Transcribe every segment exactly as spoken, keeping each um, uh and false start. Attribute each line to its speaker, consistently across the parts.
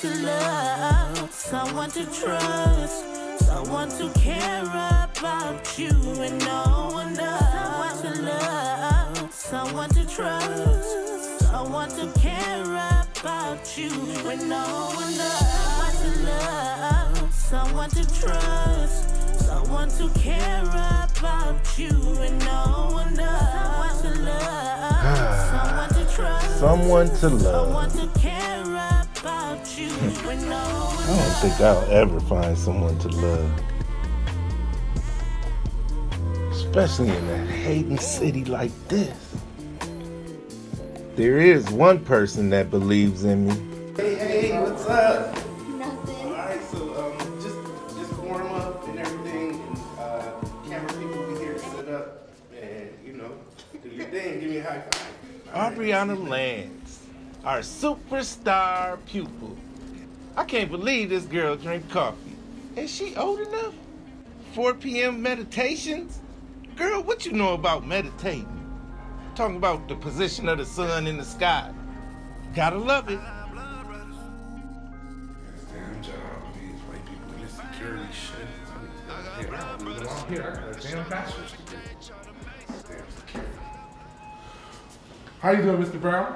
Speaker 1: to love, someone to trust, someone to care about you and no one else. Someone to love, someone to trust, someone to care about you and no one else. Someone to love, someone to trust, someone to care about you and no one else. Someone to love, someone to trust,
Speaker 2: someone to love.
Speaker 1: Someone to care about you and no one else.
Speaker 2: I don't think I'll ever find someone to love. Especially in a hating city like this. There is one person that believes in me.
Speaker 3: Hey, hey, what's up?
Speaker 4: Nothing.
Speaker 3: Alright, so um, just just warm up and everything, and uh, camera people will be here to set up, and you know, do your thing. Give me a high five.
Speaker 2: Aubriana Lance, our superstar pupil. I can't believe this girl drank coffee. Is she old enough? four p m meditations? Girl, what you know about meditating? Talking about the position of the sun in the sky. Gotta love it.
Speaker 5: Damn job, these white people in this security shit. I don't belong here. I got a damn bachelor's degree. Damn security. How you doing, Mister Brown?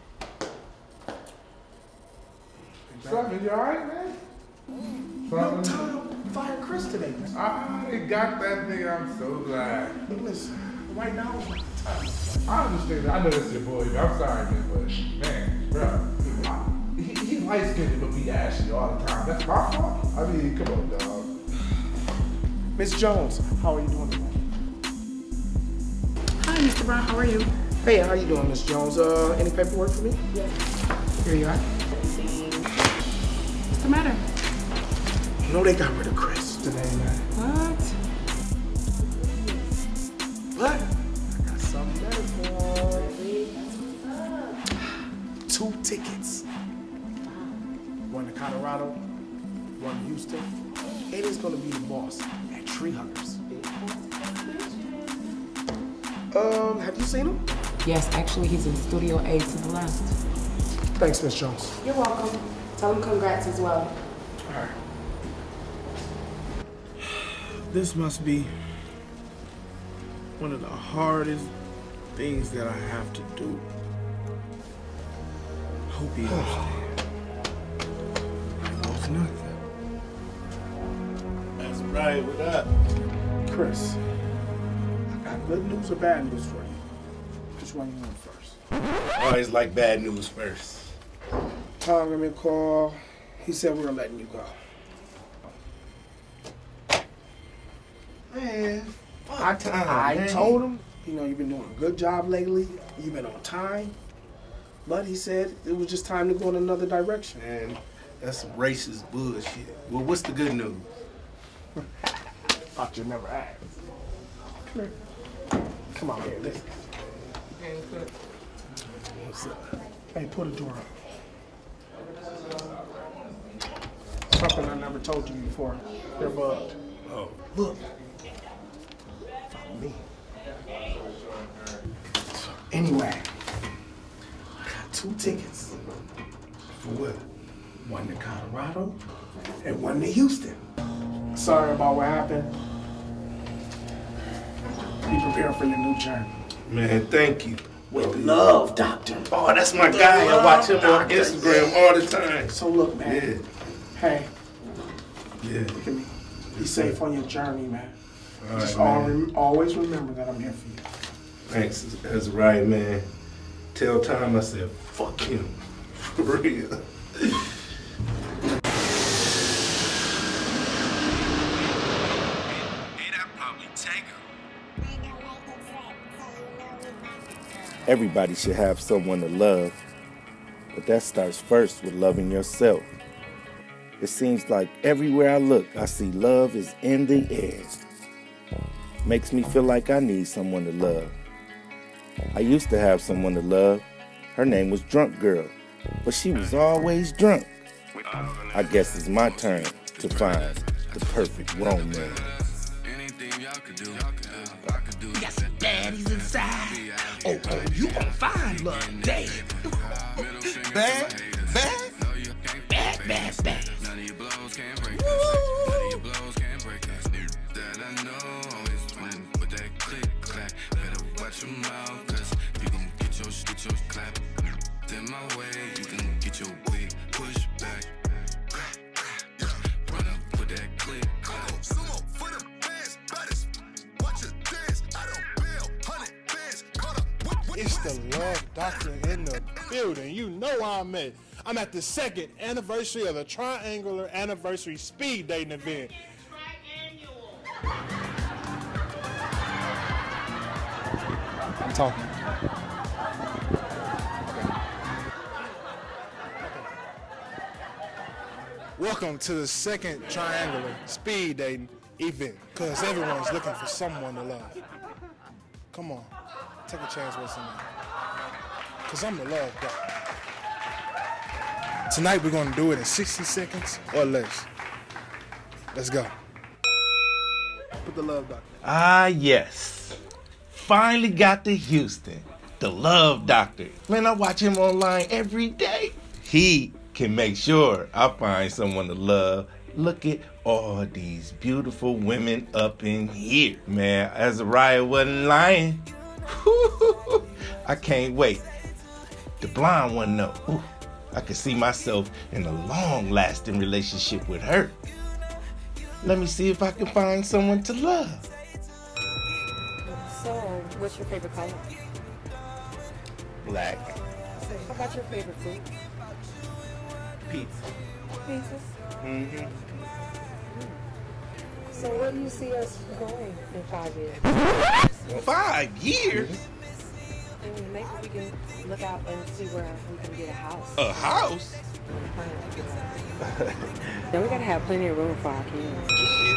Speaker 5: What's up, man? You alright, man?
Speaker 3: No time to fire Chris today.
Speaker 5: I got that nigga. I'm so glad.
Speaker 3: Hey, listen, right now is my time.
Speaker 5: I understand that. I know that's your boy. I'm sorry, man, but man, bro, he, he light skinned but be ashy all the time. That's my fault. I mean, come on, dog.
Speaker 3: Miss Jones, how are you doing today?
Speaker 6: Hi, Mister Brown. How are you?
Speaker 3: Hey, how you doing, Miss Jones? Uh, any paperwork for me?
Speaker 6: Yes.
Speaker 3: Here you are.
Speaker 6: What's the matter?
Speaker 3: You know they got rid of Chris today, man.
Speaker 6: What?
Speaker 3: What? I got something better for you. Two tickets. One to Colorado, one to Houston. And he's gonna be the boss at Tree Huggers. Um, have you seen him?
Speaker 6: Yes, actually, he's in Studio A to the left.
Speaker 3: Thanks, Miss Jones.
Speaker 6: You're welcome. Tell him congrats as well.
Speaker 3: All right.
Speaker 7: This must be one of the hardest things that I have to do. Hope he understands. I lost nothing.
Speaker 2: That's right, what up?
Speaker 3: Chris, I got good news or bad news for you. Which one you want first?
Speaker 2: I always like bad news first.
Speaker 3: Tom gave me a call. He said we were letting you go.
Speaker 2: Man,
Speaker 3: I, t- I
Speaker 2: man.
Speaker 3: told him, you know, you've been doing a good job lately. You've been on time. But he said it was just time to go in another direction.
Speaker 2: Man, that's some racist bullshit. Well, what's the good news?
Speaker 3: Thought you'd never ask. Come here. Come on here, listen. What's up? Hey, pull the door up. Something I never told you before. They're bugged.
Speaker 2: Oh.
Speaker 3: Look. Follow me. So anyway, I got two tickets.
Speaker 2: For what?
Speaker 3: One to Colorado and one to Houston. Sorry about what happened. Be prepared for your new journey.
Speaker 2: Man, thank you.
Speaker 3: With love, Doctor.
Speaker 2: Oh, that's my guy. I watch him on Instagram all the time.
Speaker 3: So look, man.
Speaker 2: Yeah.
Speaker 3: Hey,
Speaker 2: Yeah.
Speaker 3: look at me. Be safe on your journey, man.
Speaker 2: All
Speaker 3: Just
Speaker 2: right,
Speaker 3: al-
Speaker 2: man.
Speaker 3: always remember that I'm here for you.
Speaker 2: Thanks. That's right, man. Tell Tom I said, fuck him. For real. Everybody should have someone to love, but that starts first with loving yourself. It seems like everywhere I look, I see love is in the air. Makes me feel like I need someone to love. I used to have someone to love. Her name was Drunk Girl, but she was always drunk. I guess it's my turn to find the perfect romance.
Speaker 1: Got some daddies inside. Oh, oh, you gon' find love, damn. Bad, bad, bad, bad.
Speaker 4: Doctor in the building. You know I'm at. I'm at the second anniversary of the Triangular Anniversary Speed Dating event. I'm talking. Welcome to the second Triangular Speed Dating event, because everyone's looking for someone to love. Come on, take a chance with someone. Because I'm the love doctor. Tonight we're going to do it in sixty seconds or less. Let's go. Put the love doctor.
Speaker 2: Ah, yes. Finally got to Houston. The love doctor. Man, I watch him online every day. He can make sure I find someone to love. Look at all these beautiful women up in here. Man, Azariah wasn't lying. I can't wait. The blonde one, though. Ooh, I can see myself in a long-lasting relationship with her. Let me see if I can find someone to love.
Speaker 6: So, what's your favorite color?
Speaker 2: Black.
Speaker 6: How about your favorite food?
Speaker 2: Pizza.
Speaker 6: Pizzas.
Speaker 2: Mm-hmm.
Speaker 6: So where do you see us going in five years?
Speaker 2: Five years?
Speaker 6: And maybe we can look out and see where we can get a house.
Speaker 2: A house?
Speaker 6: Then we gotta have plenty of room for our kids.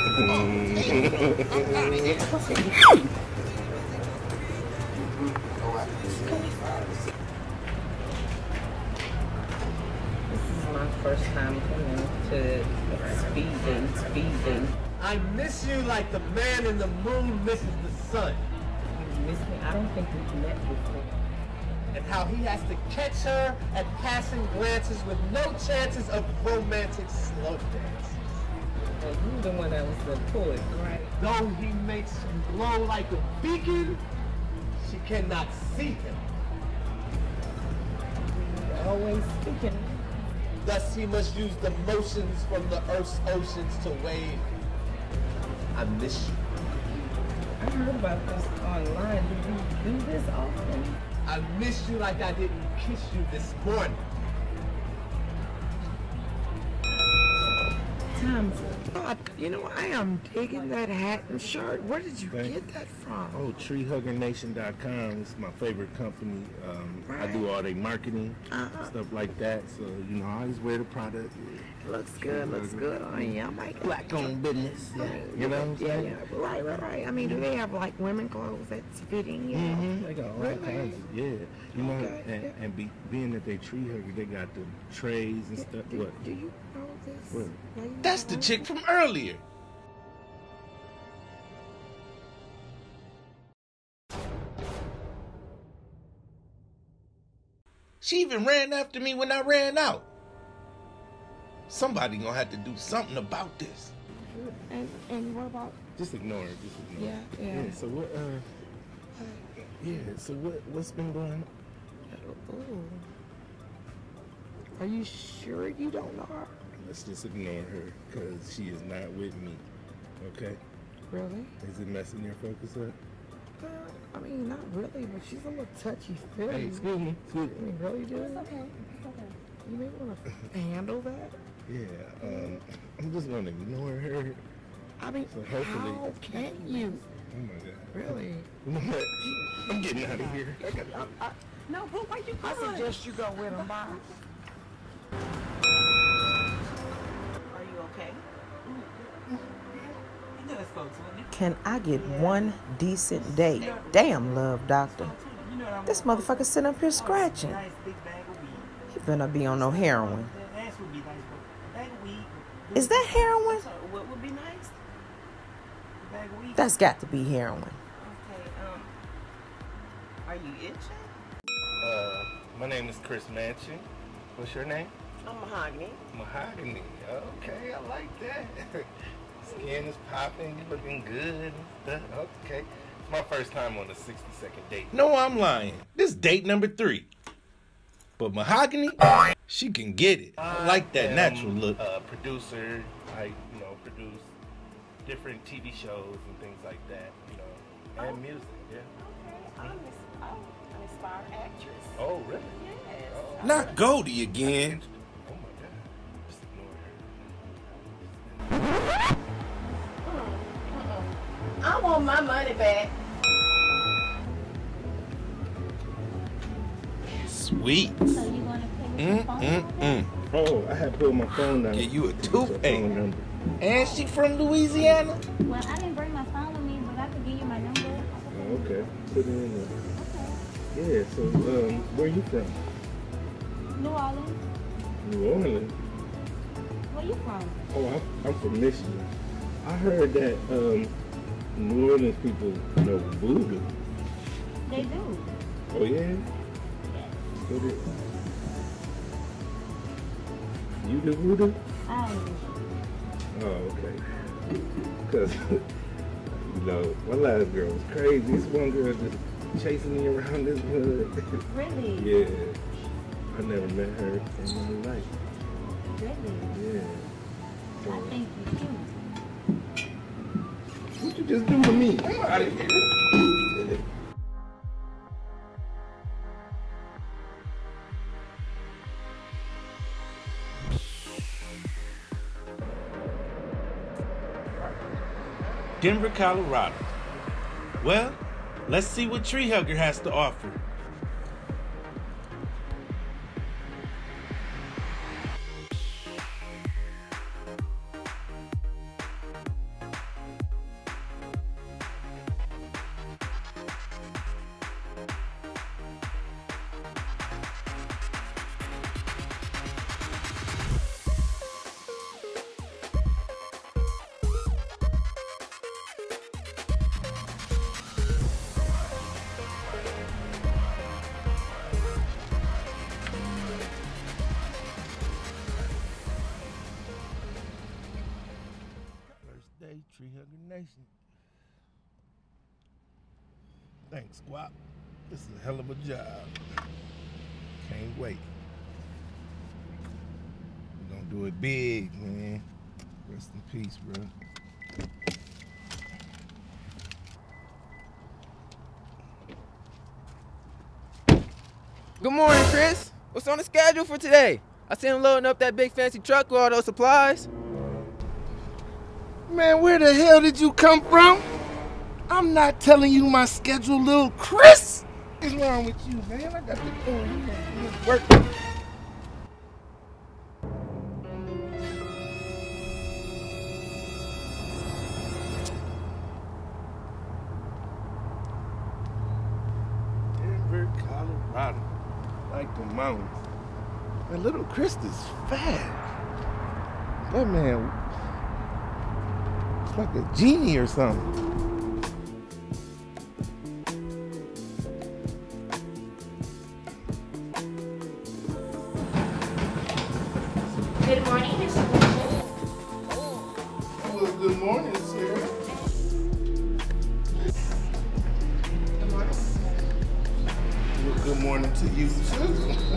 Speaker 8: This is my first time coming to speed dating, speed dating.
Speaker 9: I miss you like the man in the moon misses the sun.
Speaker 8: You miss me? I don't think we've met before.
Speaker 9: And how he has to catch her at passing glances with no chances of romantic slow dance.
Speaker 8: Well, you're the one that was the poet, right?
Speaker 9: Though he makes you glow like a beacon, she cannot see him.
Speaker 8: You're always speaking.
Speaker 9: Thus he must use the motions from the earth's oceans to wave. I miss you.
Speaker 8: I heard about this online. Do you do this often?
Speaker 9: I miss you like I didn't kiss you this morning.
Speaker 8: Time's up. You know, I am digging that hat and shirt. Where did you
Speaker 2: Thank
Speaker 8: get that from?
Speaker 2: Oh, tree hugger nation dot com is my favorite company. Um, I do all their marketing,
Speaker 8: Uh-huh.
Speaker 2: stuff like that. So, you know, I always wear the product.
Speaker 8: Looks good, looks good on you. I might
Speaker 2: Black owned business. Yeah, you know what I'm
Speaker 8: Yeah,
Speaker 2: saying?
Speaker 8: yeah, right, right, right. I mean, do they have like women clothes that's fitting? You know?
Speaker 2: Mm-hmm. They got all
Speaker 8: Really?
Speaker 2: kinds of, yeah. You know,
Speaker 8: Okay,
Speaker 2: and,
Speaker 8: yeah.
Speaker 2: and be, being that they tree hugger, they got the trays and stuff.
Speaker 8: Do,
Speaker 2: What?
Speaker 8: do you know this?
Speaker 2: What?
Speaker 8: lady?
Speaker 2: That's the chick from earlier. She even ran after me when I ran out. Somebody gonna have to do something about this.
Speaker 6: And and what about?
Speaker 2: Just ignore it. Just ignore
Speaker 6: Yeah,
Speaker 2: it.
Speaker 6: yeah.
Speaker 2: Yeah. So what? Uh. Yeah. So what? What's been going on?
Speaker 8: Ooh. Are you sure you don't know her?
Speaker 2: Let's just ignore her because she is not with me. Okay.
Speaker 8: Really?
Speaker 2: Is it messing your focus up?
Speaker 8: Uh, I mean, not really, but she's a little touchy-feely.
Speaker 2: Hey, excuse me. Excuse
Speaker 8: I
Speaker 2: me.
Speaker 8: mean, really, dude?
Speaker 6: It's okay. It's okay.
Speaker 8: You may want to handle that.
Speaker 2: Yeah. Um. I'm just gonna ignore her.
Speaker 8: I mean,
Speaker 2: So hopefully-
Speaker 8: how can you?
Speaker 2: Oh my God.
Speaker 8: Really?
Speaker 2: You know what? I'm getting out of here.
Speaker 6: No, but why you
Speaker 8: I suggest you go with him. Bye.
Speaker 10: Are you okay? Let's go to it.
Speaker 8: Can I get one decent day? Damn, love doctor. This motherfucker sitting up here scratching.
Speaker 10: Nice big bag of weed.
Speaker 8: He better be on no heroin.
Speaker 10: The ass would be nice, but bag of weed.
Speaker 8: Is that heroin?
Speaker 10: So what would be nice? A bag of weed.
Speaker 8: That's got to be heroin.
Speaker 10: Okay, um, are you itching?
Speaker 2: Uh, my name is Chris Manchin. What's your name?
Speaker 10: I'm Mahogany.
Speaker 2: Mahogany. Okay, I like that. Skin is popping, you looking good and stuff. Okay. It's my first time on a sixty second date. No, I'm lying. This is date number three. But Mahogany, she can get it. I like that
Speaker 3: am
Speaker 2: natural look.
Speaker 3: A producer, I you know produce different T V shows and things like that, you know, and music. Yeah.
Speaker 6: Okay, I'm Miss. Oh, I'm star actress.
Speaker 5: Oh, really?
Speaker 6: Yes.
Speaker 5: Oh.
Speaker 2: Not Goldie again.
Speaker 5: Oh my God.
Speaker 6: I want my money back.
Speaker 2: Sweet.
Speaker 11: So you want to pay with
Speaker 2: Mm,
Speaker 11: your phone?
Speaker 2: mm, mm.
Speaker 3: Oh, I had put my phone down.
Speaker 2: Get you a
Speaker 3: Phone
Speaker 2: toothache.
Speaker 3: number.
Speaker 2: And she from Louisiana?
Speaker 11: Well, I didn't bring my phone with me, but I could give you my number.
Speaker 3: Oh, okay. Put it in there. Yeah, so um, where you from?
Speaker 11: New Orleans.
Speaker 3: New Orleans.
Speaker 11: Where you from?
Speaker 3: Oh, I'm, I'm from Michigan. I heard that um, New Orleans people know voodoo.
Speaker 11: They do.
Speaker 3: Oh, yeah? What is You do voodoo?
Speaker 11: I don't do
Speaker 3: Oh, okay. Because, you know, my last girl was crazy. This one girl just chasing me around this hood.
Speaker 11: Really?
Speaker 3: Yeah. I never met her in my life.
Speaker 11: Really?
Speaker 3: Yeah. So,
Speaker 11: I think you cute.
Speaker 3: what you just do to me? I'm out of here.
Speaker 2: Denver, Colorado. Well, let's see what Tree Hugger has to offer. Tree Hugger Nation. Thanks, Squat. This is a hell of a job. Can't wait. We're gonna do it big, man. Rest in peace, bro.
Speaker 12: Good morning, Chris. What's on the schedule for today? I see him loading up that big fancy truck with all those supplies.
Speaker 2: Man, where the hell did you come from? I'm not telling you my schedule, little Chris. What's wrong with you, man? I got to go. You know, this work. Denver, Colorado. Like the mountains. Man, little Chris is fat. That man. It's like a genie or something.
Speaker 11: Good morning, Mister
Speaker 2: Well, good morning, Sarah.
Speaker 11: Good morning.
Speaker 2: Well, good morning to you, too.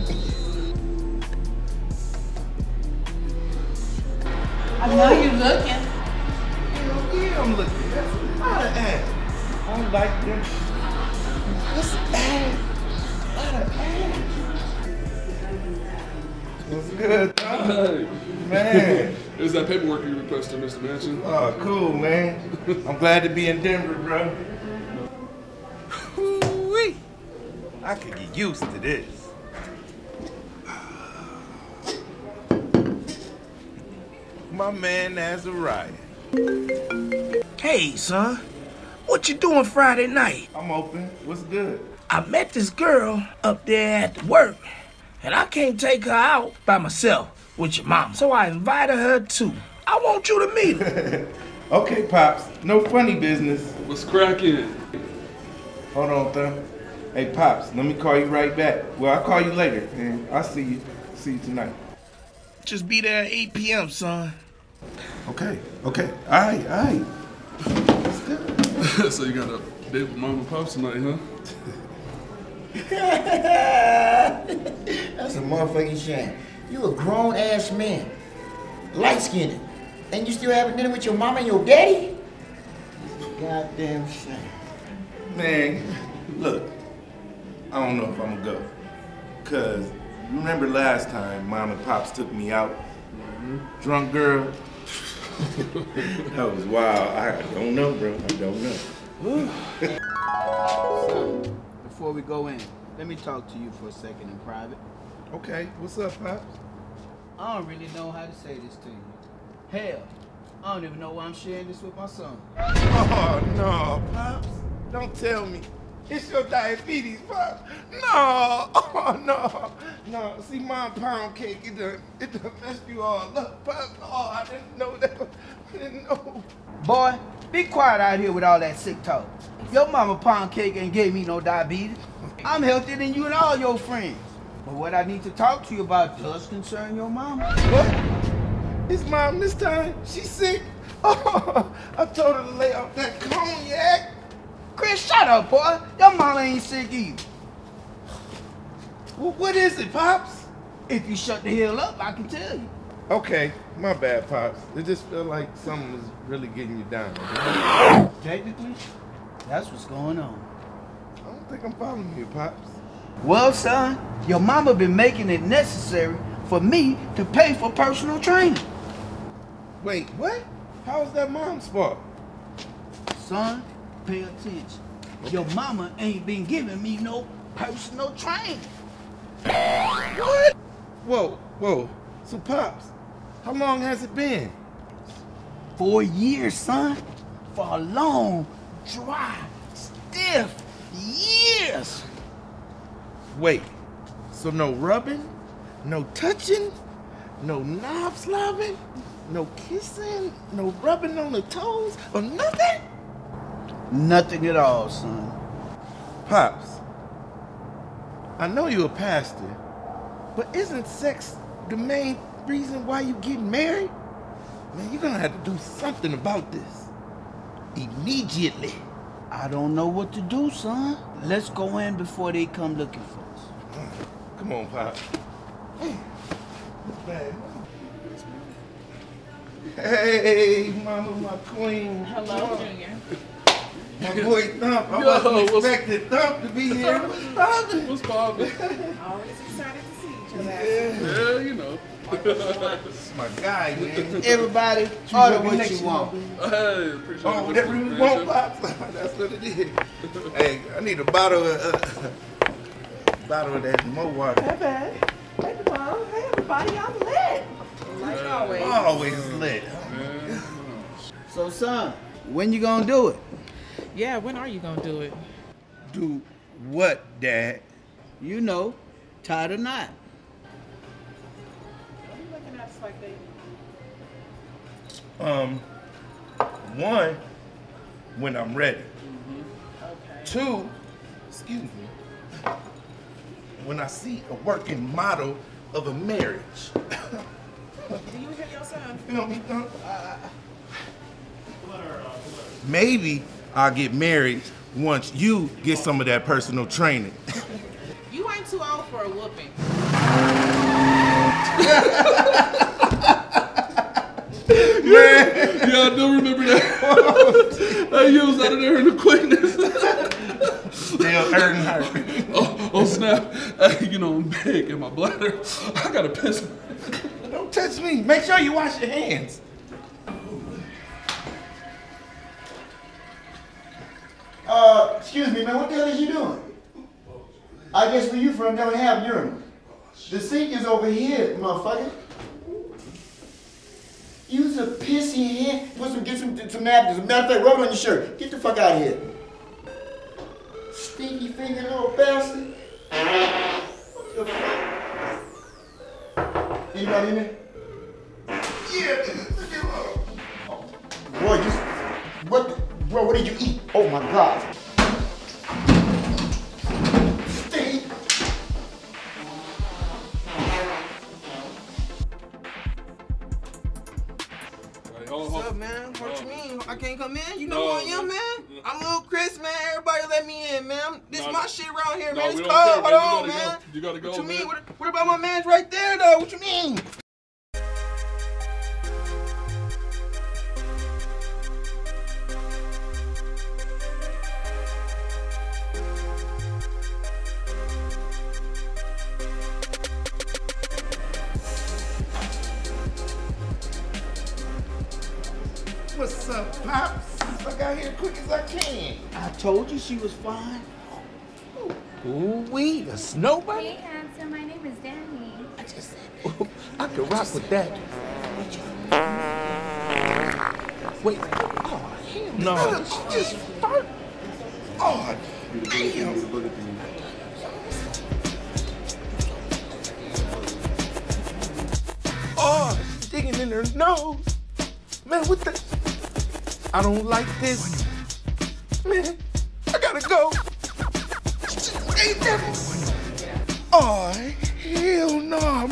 Speaker 6: I know you're looking.
Speaker 2: Yeah, I'm looking. That's a lot of ass. I don't like them. That's ass. A lot of ass. What's good, Tom?
Speaker 13: Hey.
Speaker 2: Man.
Speaker 13: There's that paperwork you requested, Mister Manchin.
Speaker 2: Oh, cool, man. I'm glad to be in Denver, bro. Woo-wee. I could get used to this. My man Azariah.
Speaker 14: Hey, son. What you doing Friday night?
Speaker 2: I'm open. What's good?
Speaker 14: I met this girl up there at work, and I can't take her out by myself with your mama. So I invited her too. I want you to meet her.
Speaker 2: Okay, Pops. No funny business.
Speaker 13: What's cracking?
Speaker 2: Hold on, Thumb. Hey, Pops, let me call you right back. Well, I'll call you later, and I'll see you. See you tonight.
Speaker 14: Just be there at eight p m, son.
Speaker 2: Okay, okay. All right, all right. That's good.
Speaker 13: So you got a date with Mama and Pops tonight, huh?
Speaker 15: That's a motherfucking shame. You a grown ass man, light skinned, and you still having dinner with your mama and your daddy? Goddamn shame.
Speaker 2: Man, look, I don't know if I'm gonna go. Cause remember last time Mom and Pops took me out? Mm-hmm. Drunk girl. That was wild. I don't know, bro. I don't know.
Speaker 16: Son, before we go in, let me talk to you for a second in private.
Speaker 2: Okay, what's up, Pops?
Speaker 16: I don't really know how to say this to you. Hell, I don't even know why I'm sharing this with my son.
Speaker 2: Oh, no, Pops. Don't tell me. It's your diabetes, Pops. No, oh, no. No, see, my pound cake, it done, it done messed you all up, Pops. Oh, I didn't know that. I didn't know.
Speaker 16: Boy, be quiet out here with all that sick talk. Your mama pound cake ain't gave me no diabetes. I'm healthier than you and all your friends. But what I need to talk to you about does concern your mama.
Speaker 2: What? Is Mom this time? She's sick? Oh, I told her to lay off that cognac.
Speaker 16: Chris, shut up, boy. Your mama ain't sick either.
Speaker 2: Well, what is it, Pops?
Speaker 16: If you shut the hell up, I can tell you.
Speaker 2: Okay, my bad, Pops. It just felt like something was really getting you down.
Speaker 16: Technically, that's what's going on.
Speaker 2: I don't think I'm following you, Pops.
Speaker 16: Well, son, your mama been making it necessary for me to pay for personal training.
Speaker 2: Wait, what? How is that Mom's fault?
Speaker 16: Son, pay attention. Your mama ain't been giving me no personal training.
Speaker 2: What? Whoa, whoa. So, Pops, how long has it been?
Speaker 16: Four years, son. For a long, dry, stiff years.
Speaker 2: Wait, so no rubbing, no touching, no knob slobbing, no kissing, no rubbing on the toes, or nothing?
Speaker 16: Nothing at all, son.
Speaker 2: Pops, I know you're a pastor, but isn't sex the main reason why you get married? Man, you're gonna have to do something about this. Immediately.
Speaker 16: I don't know what to do, son. Let's go in before they come looking for us.
Speaker 2: Come on, Pop. Hey, Mama, my queen.
Speaker 10: Hello, Junior.
Speaker 2: My boy Thump. I
Speaker 13: Yo,
Speaker 2: wasn't expecting Thump to be here. What's poppin'?
Speaker 13: What's poppin'?
Speaker 10: Always excited to see each other.
Speaker 2: Yeah,
Speaker 13: yeah you know.
Speaker 2: That's my guy, man.
Speaker 16: Everybody, order what you want.
Speaker 13: Hey, appreciate
Speaker 2: Oh,
Speaker 13: it.
Speaker 2: whatever you want, Pops. That's what it is. Hey, I need a bottle of, uh, bottle of that Mo water.
Speaker 8: Hey, babe. Hey, Mom. Hey, everybody. I'm lit.
Speaker 10: Like always.
Speaker 2: Always lit.
Speaker 16: So, son, when you gonna do it?
Speaker 10: Yeah, when are you gonna do it?
Speaker 2: Do what, Dad?
Speaker 16: You know, tied or not.
Speaker 10: What are you looking at us like they
Speaker 2: Um, one, when I'm ready.
Speaker 10: Mm-hmm. Okay.
Speaker 2: Two, excuse me, when I see a working model of a marriage.
Speaker 10: Do you hear your son?
Speaker 2: Feel me, Thump? Uh, maybe I'll get married once you get some of that personal training.
Speaker 10: You ain't too old for a whooping.
Speaker 2: Man.
Speaker 13: Yeah, I do remember that. Hey, you was out of there in the quickness.
Speaker 2: Still hurting her.
Speaker 13: Oh, oh snap. Hey, you know, I'm big in my bladder. I gotta piss.
Speaker 2: Don't touch me. Make sure you wash your hands.
Speaker 15: Uh, excuse me, man, what the hell is you doing? I guess where you from don't have urinal. The sink is over here, motherfucker. Use a pissy hand. Put some, get some, some napkins. As a matter of fact, rub it on your shirt. Get the fuck out of here. Stinky finger little bastard. What the fuck? Anybody in there? Yeah. Oh. Boy, you, what, the, bro, what did you eat? Oh my God. Stink.
Speaker 12: What's up, man? What you mean? I can't come in? You know who I am, man? I'm Little Chris, man. Everybody let me in, man. This is
Speaker 13: No,
Speaker 12: my shit around here,
Speaker 13: no,
Speaker 12: man. It's
Speaker 13: we
Speaker 12: cold.
Speaker 13: don't care,
Speaker 12: Hold
Speaker 13: man.
Speaker 12: on,
Speaker 13: You gotta
Speaker 12: man.
Speaker 13: go. You gotta go,
Speaker 12: What you
Speaker 13: man.
Speaker 12: mean? What, what about my man's right there, though? What you mean?
Speaker 2: What's up, Pops? I got here quick as I can.
Speaker 16: I told you she was fine.
Speaker 14: Ooh-wee, a snowbunny?
Speaker 11: Hey, handsome. My name is Danny.
Speaker 14: I just said that. I could rock with that. Wait. Oh, hell no. She just fart. Oh, damn. Oh, she's digging in her nose. Man, what the? I don't like this. Man, I gotta go. Ain't that? Oh, hell no, man.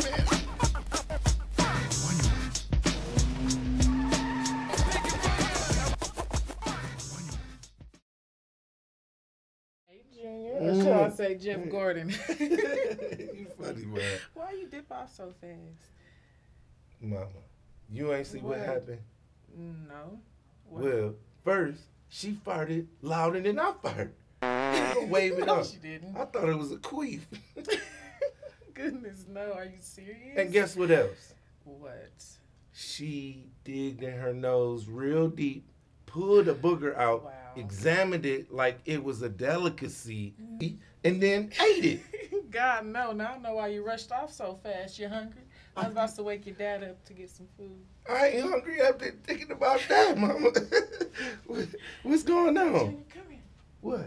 Speaker 17: Or should I say Jeff Gordon?
Speaker 2: You funny, man.
Speaker 17: Why you dip off so fast?
Speaker 2: Mama, you ain't see what, what happened?
Speaker 17: No. What?
Speaker 2: Well, first, she farted louder than I farted. Wave it
Speaker 17: No,
Speaker 2: up.
Speaker 17: she didn't.
Speaker 2: I thought it was a queef.
Speaker 17: Goodness, no. Are you serious?
Speaker 2: And guess what else?
Speaker 17: What?
Speaker 2: She digged in her nose real deep, pulled a booger out, wow. examined it like it was a delicacy, mm. and then ate it.
Speaker 17: God, no. Now I know why you rushed off so fast. You hungry? I was about to wake your dad up to get some food.
Speaker 2: I ain't hungry. I've been thinking about that, Mama. What's going on?
Speaker 17: Junior, come here.
Speaker 2: What?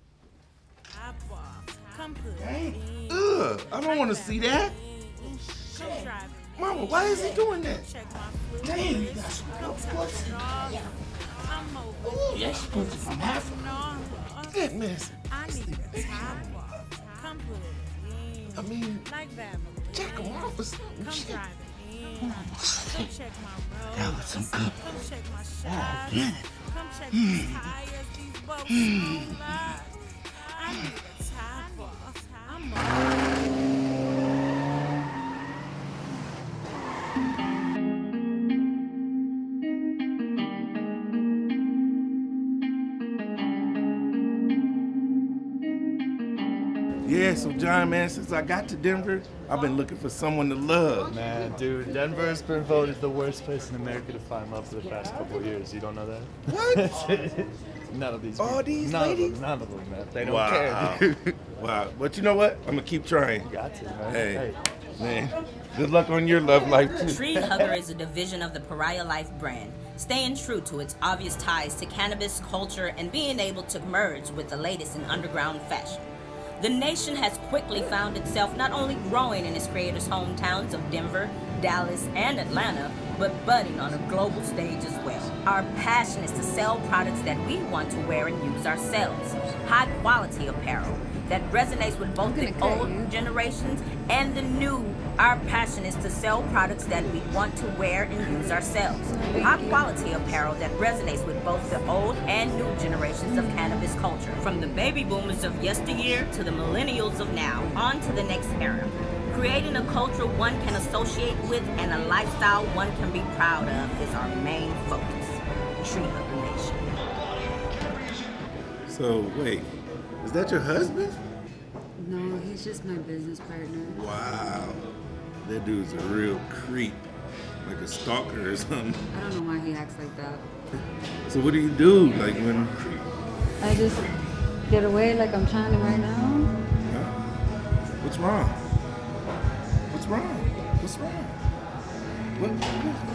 Speaker 1: Dang.
Speaker 2: Ugh, I don't want to see that. Mama, why is he doing that?
Speaker 14: Damn, you got some real pussy. Ooh, that's pussy from Africa.
Speaker 2: That mess. I mean, check him off or something. Shit.
Speaker 14: That was some good. Oh, yeah. Mm.
Speaker 2: Yeah, so John, man, since I got to Denver, I've been looking for someone to love.
Speaker 18: Man, dude, Denver's been voted the worst place in America to find love for the past couple of years. You don't know that?
Speaker 2: What?
Speaker 18: None of these
Speaker 2: All
Speaker 18: people.
Speaker 2: these
Speaker 18: none
Speaker 2: ladies?
Speaker 18: Of them, none of them, man. They don't
Speaker 2: wow.
Speaker 18: care, dude.
Speaker 2: Wow. But you know what? I'm going to keep trying.
Speaker 18: You got to, man.
Speaker 2: Hey, hey, man, good luck on your love life, too.
Speaker 19: Tree Hugger is a division of the Pariah Life brand, staying true to its obvious ties to cannabis culture and being able to merge with the latest in underground fashion. The nation has quickly found itself not only growing in its creators' hometowns of Denver, Dallas, and Atlanta, but budding on a global stage as well. Our passion is to sell products that we want to wear and use ourselves. High quality apparel that resonates with both the old generations and the new. Our passion is to sell products that we want to wear and use ourselves. High quality apparel that resonates with both the old and new generations of cannabis culture. From the baby boomers of yesteryear to the millennials of now, on to the next era. Creating a culture one can associate with and a lifestyle one can be proud of is our main focus. Tree Hugger Nation.
Speaker 2: So, wait, is that your husband?
Speaker 20: No, he's just my business partner.
Speaker 2: Wow. That dude's a real creep. Like a stalker or something.
Speaker 20: I don't know why he acts like that.
Speaker 2: So what do you do, like when...
Speaker 20: I just get away like I'm trying to right now.
Speaker 2: Huh? What's wrong? What's wrong? What's wrong? What? what?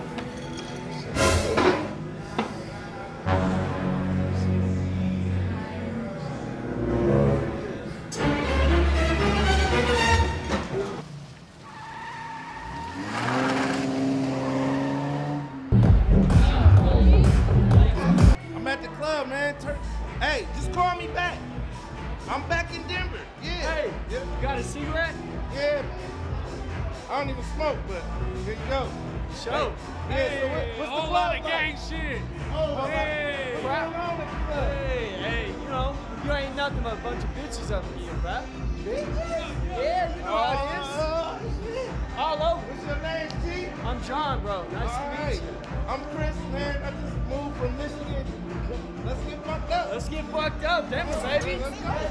Speaker 16: Hey, just call me back. I'm back in Denver. Yeah.
Speaker 9: Hey,
Speaker 16: yeah.
Speaker 9: You got a cigarette?
Speaker 16: Yeah. I don't even smoke, but here you go.
Speaker 9: Show.
Speaker 16: Hey,
Speaker 9: Hey,
Speaker 16: yeah, so what, what's
Speaker 9: whole
Speaker 16: the
Speaker 9: lot
Speaker 16: club
Speaker 9: of gang shit.
Speaker 16: Oh,
Speaker 9: hey.
Speaker 16: what's going on with the club?
Speaker 9: Hey, hey, you know, you ain't nothing but a bunch of bitches up here, bruh.
Speaker 16: Bitches?
Speaker 9: Yeah, you know
Speaker 16: oh,
Speaker 9: how it is.
Speaker 16: Oh, shit.
Speaker 9: All over.
Speaker 16: What's your name, G?
Speaker 9: I'm John, bro. Nice
Speaker 16: All
Speaker 9: to
Speaker 16: right.
Speaker 9: meet you.
Speaker 16: I'm Chris, man. I just moved from Michigan. Let's get fucked up.
Speaker 9: Let's get fucked up, Denver, baby.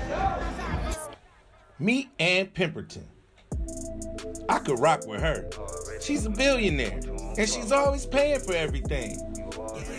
Speaker 14: Meet Ann Pemberton. I could rock with her. She's a billionaire, and she's always paying for everything.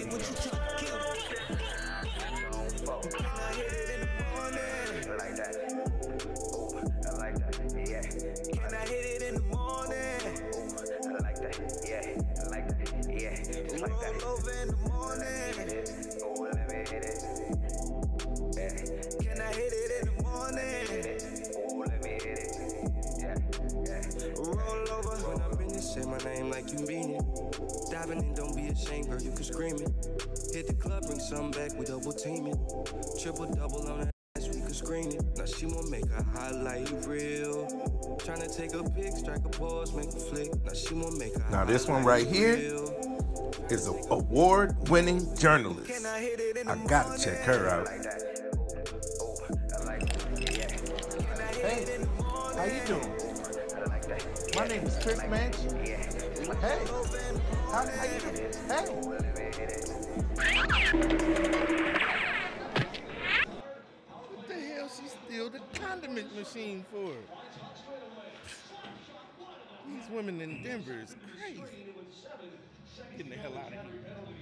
Speaker 21: be ashamed, girl, you can scream it. Hit the club, bring something back, we double team it. Triple double on that ass, we can screen it. Now she won't make a highlight real. Tryna take a pic, strike a pause, make a flick. Now she won't make a
Speaker 14: Now this one right here is an award-winning journalist. I gotta check her out.
Speaker 22: Hey, how you doing? My name is Chris Manch. Hey, how, how you doing? Hey.
Speaker 2: What the hell she steal the condiment machine for? These women in Denver is crazy. Getting the hell out of here.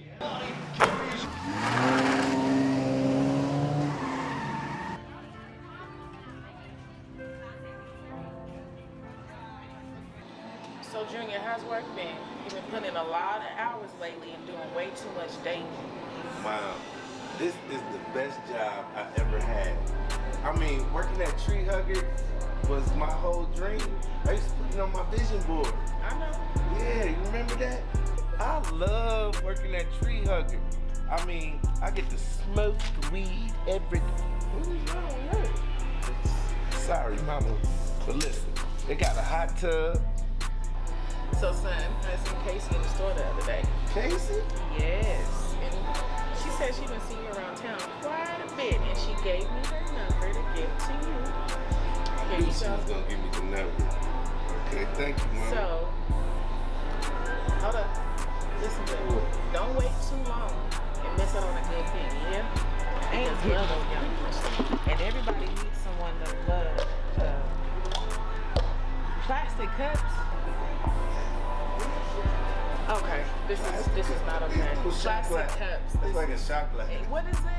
Speaker 17: So Junior, how's work been? You've been putting in a lot of hours lately and doing way too much dating.
Speaker 2: Wow, this is the best job I ever had. I mean, working at Tree Hugger was my whole dream. I used to put it on my vision board.
Speaker 17: I know.
Speaker 2: Yeah, you remember that? I love working at Tree Hugger. I mean, I get to smoke weed every day. What is wrong with that? Sorry, mama, but listen, they got a hot tub.
Speaker 17: So son, I seen Casey in the store the other day.
Speaker 2: Casey?
Speaker 17: Yes. And she said she been seeing you around town quite a bit, and she gave me her number to give to you.
Speaker 2: I knew she was gonna give me the number. Okay, thank you, mama.
Speaker 17: So, hold up. Listen to me. Don't wait too long and miss out on a good thing, yeah? Ain't love those young people. And everybody needs someone to love. Uh, plastic cups. Okay, this is this is not okay. Plastic cups.
Speaker 2: It's like a shot glass.
Speaker 17: Hey, what is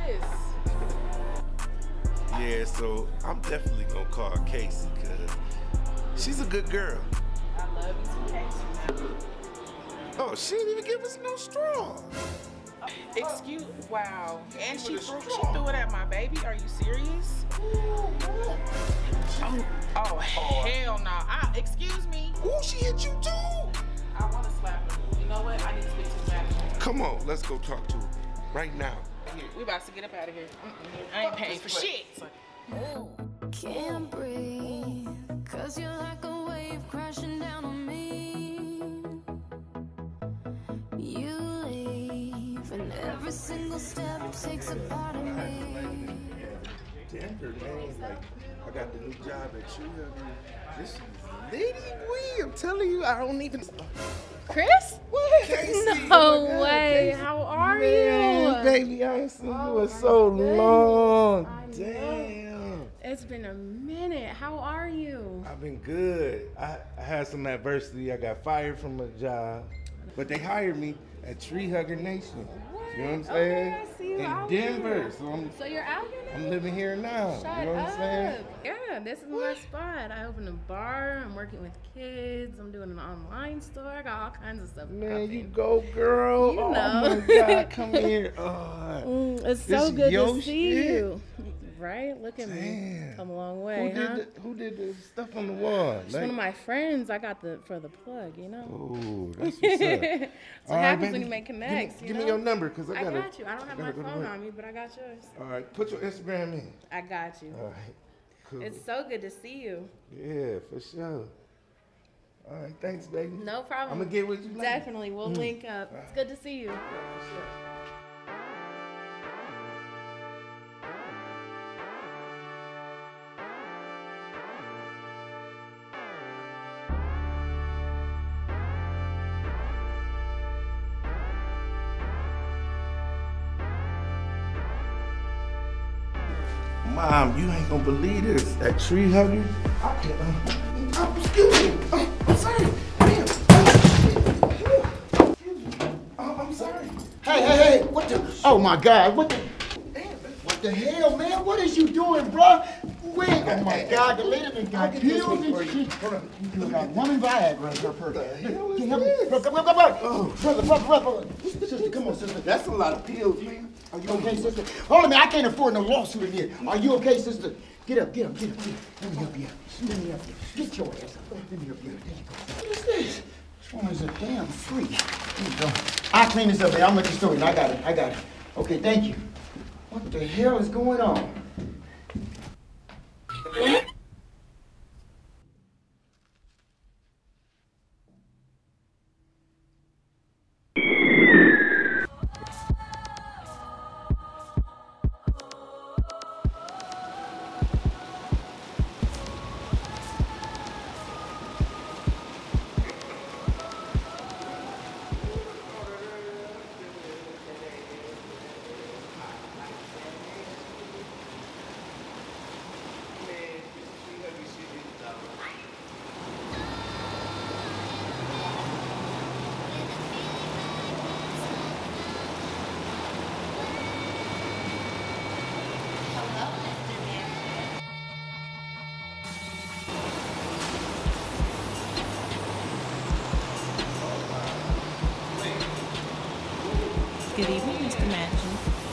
Speaker 17: this?
Speaker 2: Yeah, so I'm definitely gonna call Casey because she's a good girl.
Speaker 17: I love you some Casey.
Speaker 2: Oh, she didn't even give us no straw.
Speaker 17: Excuse, wow. And she threw, she threw it at my baby. Are you serious? Oh, oh hell no. I, excuse me.
Speaker 2: Ooh, she hit you too.
Speaker 17: I want to slap her. You know what? I need to speak to the manager.
Speaker 2: Come on, let's go talk to her right now.
Speaker 17: We about to get up out of here. Mm-mm. I ain't paying for shit.
Speaker 1: Can't breathe, cause you're like a wave crashing down on me. You leave, and every single step takes a part of me.
Speaker 2: Denver, man, like, I got the new job at Tree Hugger. This is Lady Wee, I'm telling you, I don't even.
Speaker 23: Chris?
Speaker 2: What? Casey,
Speaker 23: No
Speaker 2: oh God,
Speaker 23: way.
Speaker 2: Casey.
Speaker 23: How are
Speaker 2: Man,
Speaker 23: you?
Speaker 2: Baby, I ain't seen you in so long. Damn.
Speaker 23: It's been a minute. How are you?
Speaker 2: I've been good. I, I had some adversity. I got fired from a job, but they hired me at Tree Hugger Nation. You know what I'm saying?
Speaker 23: Okay, I see you
Speaker 2: in
Speaker 23: out
Speaker 2: Denver.
Speaker 23: here.
Speaker 2: So I'm
Speaker 23: So you're out here now?
Speaker 2: I'm living here now.
Speaker 23: Shut
Speaker 2: you know what
Speaker 23: up.
Speaker 2: I'm saying?
Speaker 23: Yeah, this is my spot. I opened a bar. I'm working with kids. I'm doing an online store. I got all kinds of stuff.
Speaker 2: Man,
Speaker 23: popping.
Speaker 2: you go, girl.
Speaker 23: You
Speaker 2: oh
Speaker 23: know.
Speaker 2: my God, come here. Oh,
Speaker 23: Mm, it's
Speaker 2: this
Speaker 23: so good
Speaker 2: your
Speaker 23: to see
Speaker 2: shit?
Speaker 23: you. Right? Look at me.
Speaker 2: Damn.
Speaker 23: Come a long way,
Speaker 2: Who
Speaker 23: huh?
Speaker 2: did the, who did the stuff on the wall?
Speaker 23: It's one of my friends. I got the for the plug, you know.
Speaker 2: Oh, that's what's up.
Speaker 23: That's
Speaker 2: All
Speaker 23: what
Speaker 2: right,
Speaker 23: happens
Speaker 2: baby.
Speaker 23: when you make connects.
Speaker 2: Give me,
Speaker 23: you
Speaker 2: give
Speaker 23: know?
Speaker 2: me your number, because I
Speaker 23: I
Speaker 2: gotta.
Speaker 23: got you. I don't have
Speaker 2: gotta
Speaker 23: my
Speaker 2: go to
Speaker 23: phone
Speaker 2: work.
Speaker 23: on me, but I got yours.
Speaker 2: All right, put your Instagram in.
Speaker 23: I got you.
Speaker 2: All right, cool.
Speaker 23: It's so good to see you.
Speaker 2: Yeah, for sure. All right, thanks, baby.
Speaker 23: No problem.
Speaker 2: I'm gonna get with you later.
Speaker 23: Definitely, we'll
Speaker 2: Mm.
Speaker 23: link up. It's good to see you.
Speaker 2: Mom, you ain't gonna believe this. That Tree Hugger. I can't. Uh, oh, excuse me. Oh, I'm sorry. Damn. Oh, excuse me. Oh, I'm sorry.
Speaker 15: Hey, hey, hey, what the? Oh my God, what the? What the hell, man? What is you doing, bro? Wait, oh my God, the lady done got pills and shit. Hold on, you got woman Viagra in her purse. Can you help me? Bro, come on, come on. Oh, brother, brother, brother. Sister, come on, sister.
Speaker 2: That's a lot of pills, man.
Speaker 15: Are you okay, sister? Hold on, man, I can't afford no lawsuit in here. Are you okay, sister? Get up, get up, get up, get up. Let me help you out. Let me help you. Get your ass up. Let me help you out. There you go. What is this? This one is a damn freak. you go. I'll clean this up, man. I'm at the store. I got it. I got it. Okay, thank you. What the hell is going on?
Speaker 19: Good evening, Mister Manchin.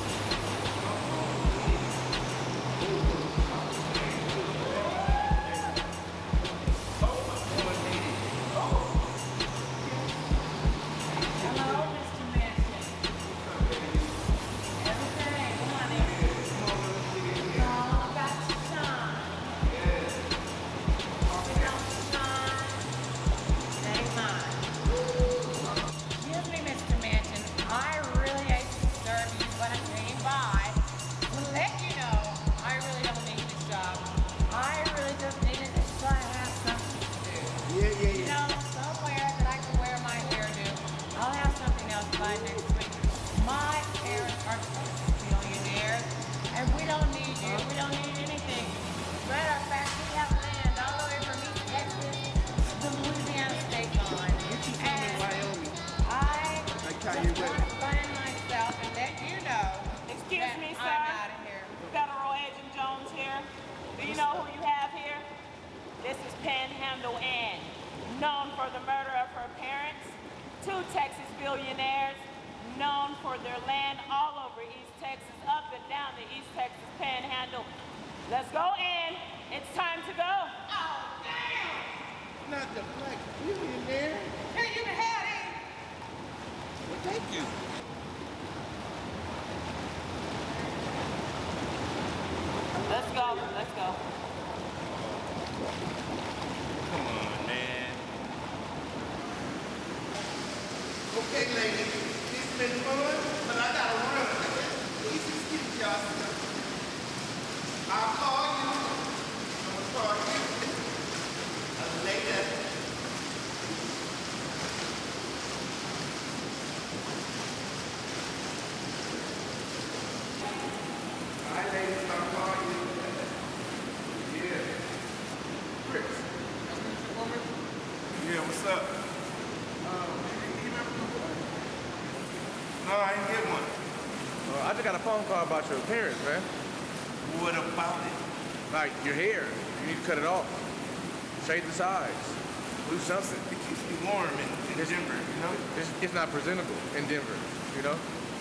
Speaker 4: Phone call about your appearance, man.
Speaker 3: What about it?
Speaker 4: Like your hair. You need to cut it off. Shave the sides. Do something.
Speaker 3: It keeps me warm in, in Denver, you know?
Speaker 4: It's, it's not presentable in Denver, you know?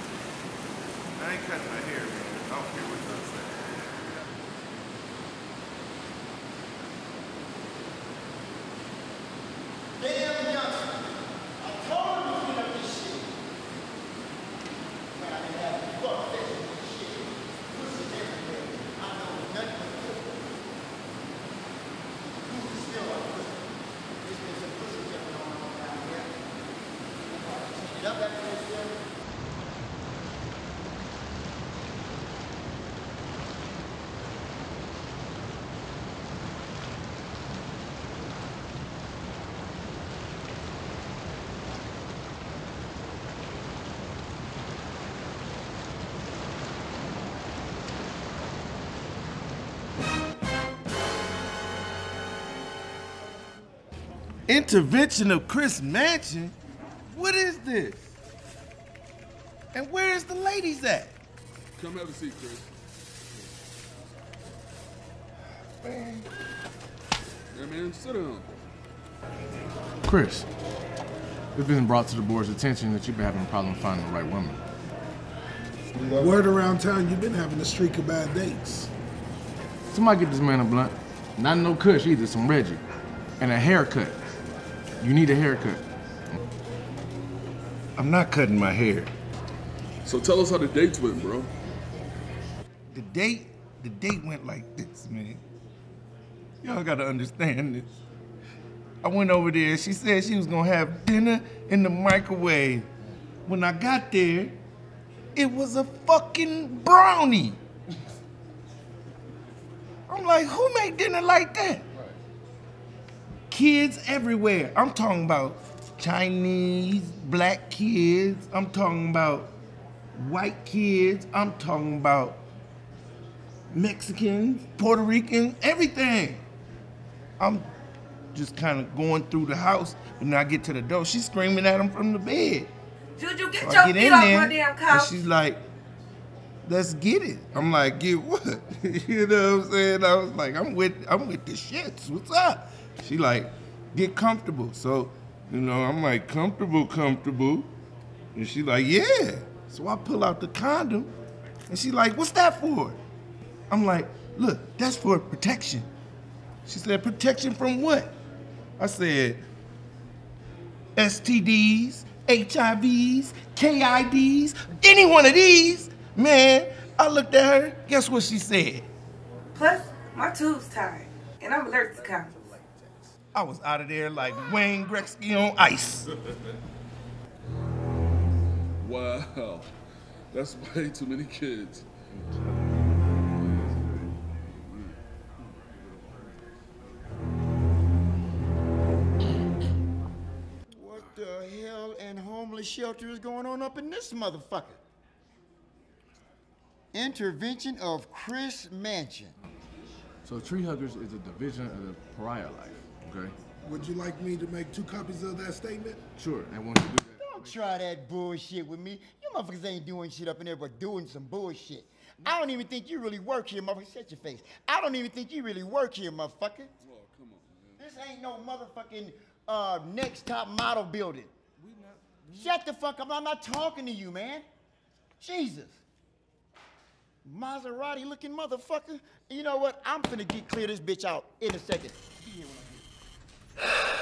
Speaker 3: I ain't cutting my hair, man. I don't care what you say.
Speaker 15: Damn Johnson. I told him to clean up this shit. Man, I didn't have to fuck this.
Speaker 22: Intervention of Chris Manchin? What is this? And where is the ladies at?
Speaker 13: Come have a seat, Chris.
Speaker 22: Man.
Speaker 13: Yeah, man, sit down.
Speaker 4: Chris, it's been brought to the board's attention that you've been having a problem finding the right woman.
Speaker 5: Word around town, you've been having a streak of bad dates.
Speaker 4: Somebody get this man a blunt. Not no Kush either, some Reggie. And a haircut. You need a haircut.
Speaker 2: I'm not cutting my hair.
Speaker 13: So tell us how the dates went, bro.
Speaker 2: The date, the date went like this, man. Y'all gotta understand this. I went over there, she said she was gonna have dinner in the microwave. When I got there, it was a fucking brownie. I'm like, who made dinner like that? Kids everywhere. I'm talking about Chinese, black kids. I'm talking about white kids. I'm talking about Mexicans, Puerto Ricans, everything. I'm just kind of going through the house, and then I get to the door. She's screaming at him from the bed.
Speaker 10: Juju, get
Speaker 2: So
Speaker 10: your
Speaker 2: I get
Speaker 10: feet
Speaker 2: in
Speaker 10: off
Speaker 2: there,
Speaker 10: my damn
Speaker 2: and
Speaker 10: couch.
Speaker 2: she's like, let's get it. I'm like, get what? You know what I'm saying? I was like, I'm with, I'm with the shits. What's up? She like, get comfortable. So, you know, I'm like, comfortable, comfortable. And she like, yeah. So I pull out the condom, and she like, what's that for? I'm like, look, that's for protection. She said, protection from what? I said, S T Ds, H I Vs, K I Ds, any one of these. Man, I looked at her, guess what she said?
Speaker 10: Plus, my tube's tied, and I'm allergic to condoms.
Speaker 2: I was out of there like Wayne Gretzky on ice.
Speaker 13: Wow. That's way too many kids.
Speaker 15: What the hell and homeless shelter is going on up in this motherfucker? Intervention of Chris Mansion.
Speaker 4: So Tree Huggers is a division of the Pariah Life, okay?
Speaker 5: Would you like me to make two copies of that statement?
Speaker 4: Sure, and once you do that,
Speaker 15: Don't try that bullshit with me. You motherfuckers ain't doing shit up in there but doing some bullshit. I don't even think you really work here, motherfucker. Shut your face. I don't even think you really work here, motherfucker.
Speaker 13: Oh, come on, man.
Speaker 15: This ain't no motherfucking uh, next top model building. We not, we Shut the fuck up. I'm not talking to you, man. Jesus. Maserati looking motherfucker. You know what? I'm finna get clear this bitch out in a second. Be here when I get it.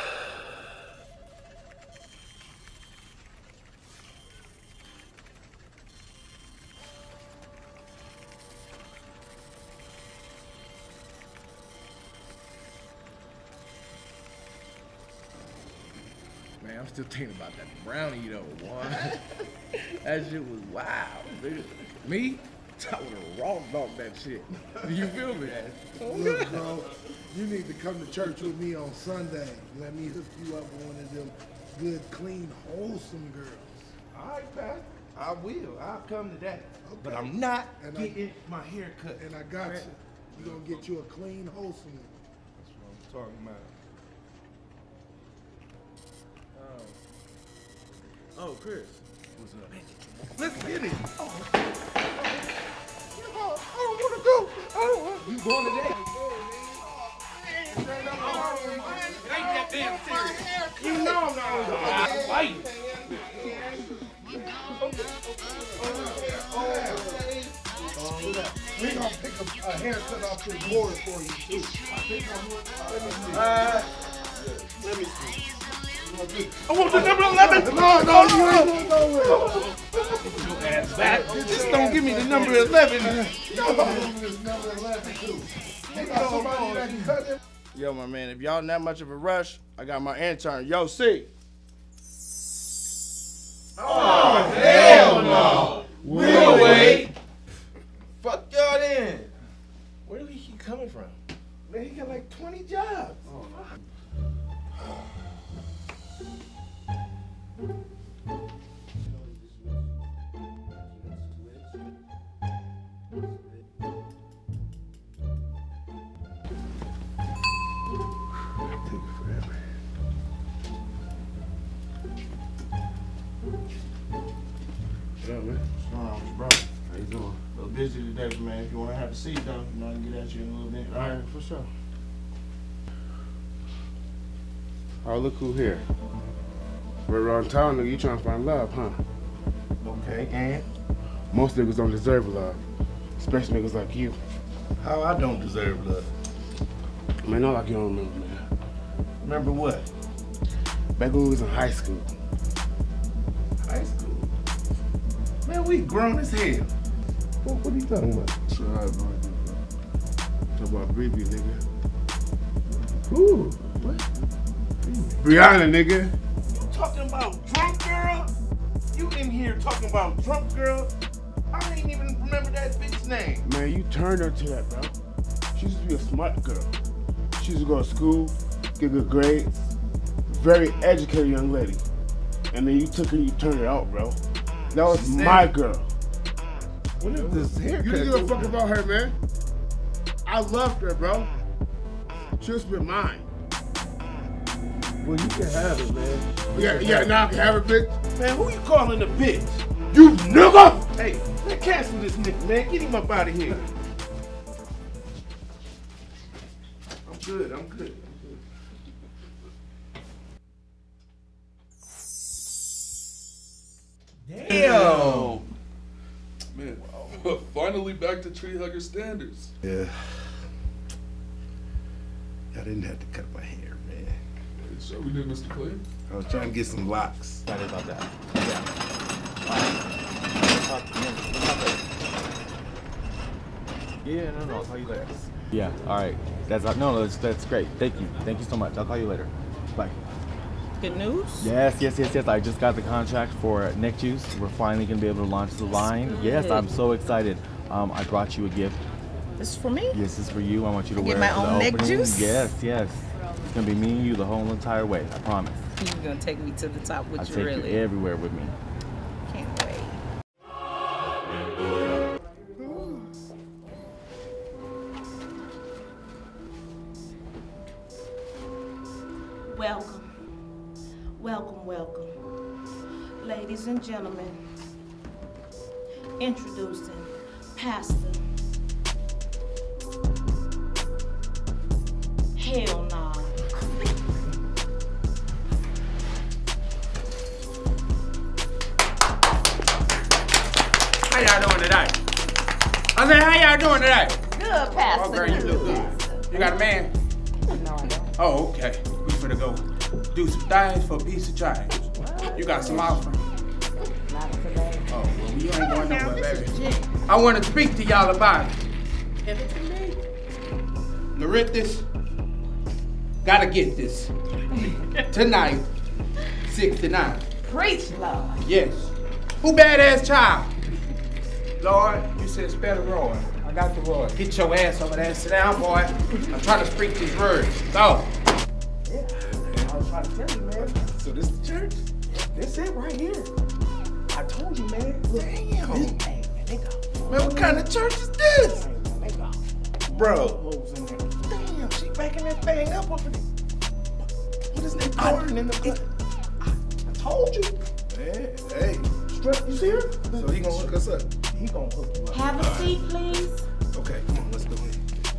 Speaker 4: man, I'm still thinking about that brownie though, boy. That shit was wild, dude. Me? I would have raw dogged that shit. You feel me?
Speaker 5: Look, bro, you need to come to church with me on Sunday. Let me hook you up with one of them good, clean, wholesome girls.
Speaker 2: All right, Pastor. I will. I'll come to that. Okay. But I'm not
Speaker 5: and
Speaker 2: getting
Speaker 5: I,
Speaker 2: my hair cut.
Speaker 5: And I got right. you. You're going to get you a clean, wholesome one.
Speaker 2: That's what I'm talking about.
Speaker 4: Oh, Chris. What's up?
Speaker 2: Let's get it. Oh. Oh, I don't want to go. I don't want to.
Speaker 4: You going today?
Speaker 12: Ain't that damn serious.
Speaker 2: You know I'm not going to fight.
Speaker 5: We're going to pick a, a haircut off this board for you, too. I think I'm going to.
Speaker 2: Uh,
Speaker 5: let me see.
Speaker 2: I want the number eleven.
Speaker 5: No, no, you ain't going nowhere.
Speaker 2: Your ass back. Just don't give me the number eleven.
Speaker 5: No, number eleven too. They got somebody that can cut it.
Speaker 12: Yo, my man, if y'all in that much of a rush, I got my intern. Yo, C.
Speaker 14: Oh, hell no. We'll wait.
Speaker 12: Fuck y'all then.
Speaker 4: Where do he keep coming from?
Speaker 2: Man, he got like twenty jobs. Oh.
Speaker 12: What up, man? What's going on, bro? How you doing? A little busy today, man. If you want to have a seat, though, you know, I can get at you in a little bit. All right, for sure. Oh, look who here. We're around town, nigga. You trying to find love, huh?
Speaker 2: Okay, and?
Speaker 12: Most niggas don't deserve love, especially niggas like you.
Speaker 2: How I don't deserve love?
Speaker 12: Man, not like you don't remember, man.
Speaker 2: Remember what?
Speaker 12: Back when we was in high school.
Speaker 2: High school?
Speaker 3: Man, we grown as hell. What, what are you talking about?
Speaker 12: Sure, I have no idea, bro. Talk about Bree, nigga.
Speaker 3: Who? What?
Speaker 12: Brianna, nigga.
Speaker 3: You talking about drunk girl? You in here talking about drunk girl? I ain't even remember that bitch's name.
Speaker 12: Man, you turned her to that, bro. She used to be a smart girl. She used to go to school, get good grades, very educated young lady. And then you took her and you turned her out, bro. That was my girl.
Speaker 3: What is this haircut?
Speaker 12: You didn't give a fuck about her, man. I loved her, bro. She was been mine.
Speaker 3: Well, you can have it, man.
Speaker 12: Yeah, yeah, now I can have her, bitch.
Speaker 3: Man, who you calling a bitch?
Speaker 12: You nigga!
Speaker 3: Hey, man, cancel this nigga, man. Get him up out of here. I'm good, I'm good.
Speaker 13: Damn! Man, finally back to tree hugger standards.
Speaker 3: Yeah. I didn't have to cut my hair, man.
Speaker 13: Hey, sure we did, Mister Clean.
Speaker 3: I was trying to get some locks.
Speaker 18: Sorry about that. Yeah. Yeah, no, no, I'll call you later. Yeah, all right. That's no, no, that's, that's great. Thank you. Thank you so much. I'll call you later. Bye.
Speaker 17: Good news?
Speaker 18: Yes, yes, yes, yes. I just got the contract for Neck Juice. We're finally going to be able to launch the line.
Speaker 17: Good.
Speaker 18: Yes, I'm so excited. Um, I brought you a gift.
Speaker 17: This is for me?
Speaker 18: Yes, this is for you. I want you to
Speaker 17: I
Speaker 18: wear
Speaker 17: get my
Speaker 18: it for
Speaker 17: own
Speaker 18: the
Speaker 17: neck
Speaker 18: opening.
Speaker 17: juice?
Speaker 18: Yes, yes. It's going to be me and you the whole entire way. I promise.
Speaker 17: You're going to take me to the top with
Speaker 18: I'll
Speaker 17: you,
Speaker 18: take
Speaker 17: really?
Speaker 18: you everywhere with me.
Speaker 17: Can't wait.
Speaker 1: Welcome. Welcome, welcome. Ladies and gentlemen, introducing Pastor Hell Nah.
Speaker 6: How y'all doing today? I said, how y'all doing today?
Speaker 1: Good, Pastor.
Speaker 6: Oh, girl, you look good. You got a man?
Speaker 1: No, I don't.
Speaker 6: Oh, okay. We finna go do some things for a piece of change. You got some offering?
Speaker 1: Not today.
Speaker 6: Oh, well, you ain't going nowhere, baby. I want to speak to y'all about it.
Speaker 1: Give it to me.
Speaker 6: Larithis, gotta get this. Tonight, six to nine.
Speaker 1: Preach, Lord.
Speaker 6: Yes. Who badass child? Lord, you said spell the Roy. I got the Roy. Get your ass over there and sit down, boy. I'm trying to speak these words. Go.
Speaker 3: Yeah, I was trying to tell you, man. So this the church? This it right here. I told you, man. Look, damn. This, hey, man, they go. Man, what kind of church is this? Hey, man, they go. Bro. Damn, she backing that thing up over there. What is that pouring in the blood? I, I told you. Man, hey. Strut, you see her? So he gonna hook us up. He gonna hook you up.
Speaker 1: Have a seat, please.
Speaker 3: Okay, come on, let's go in.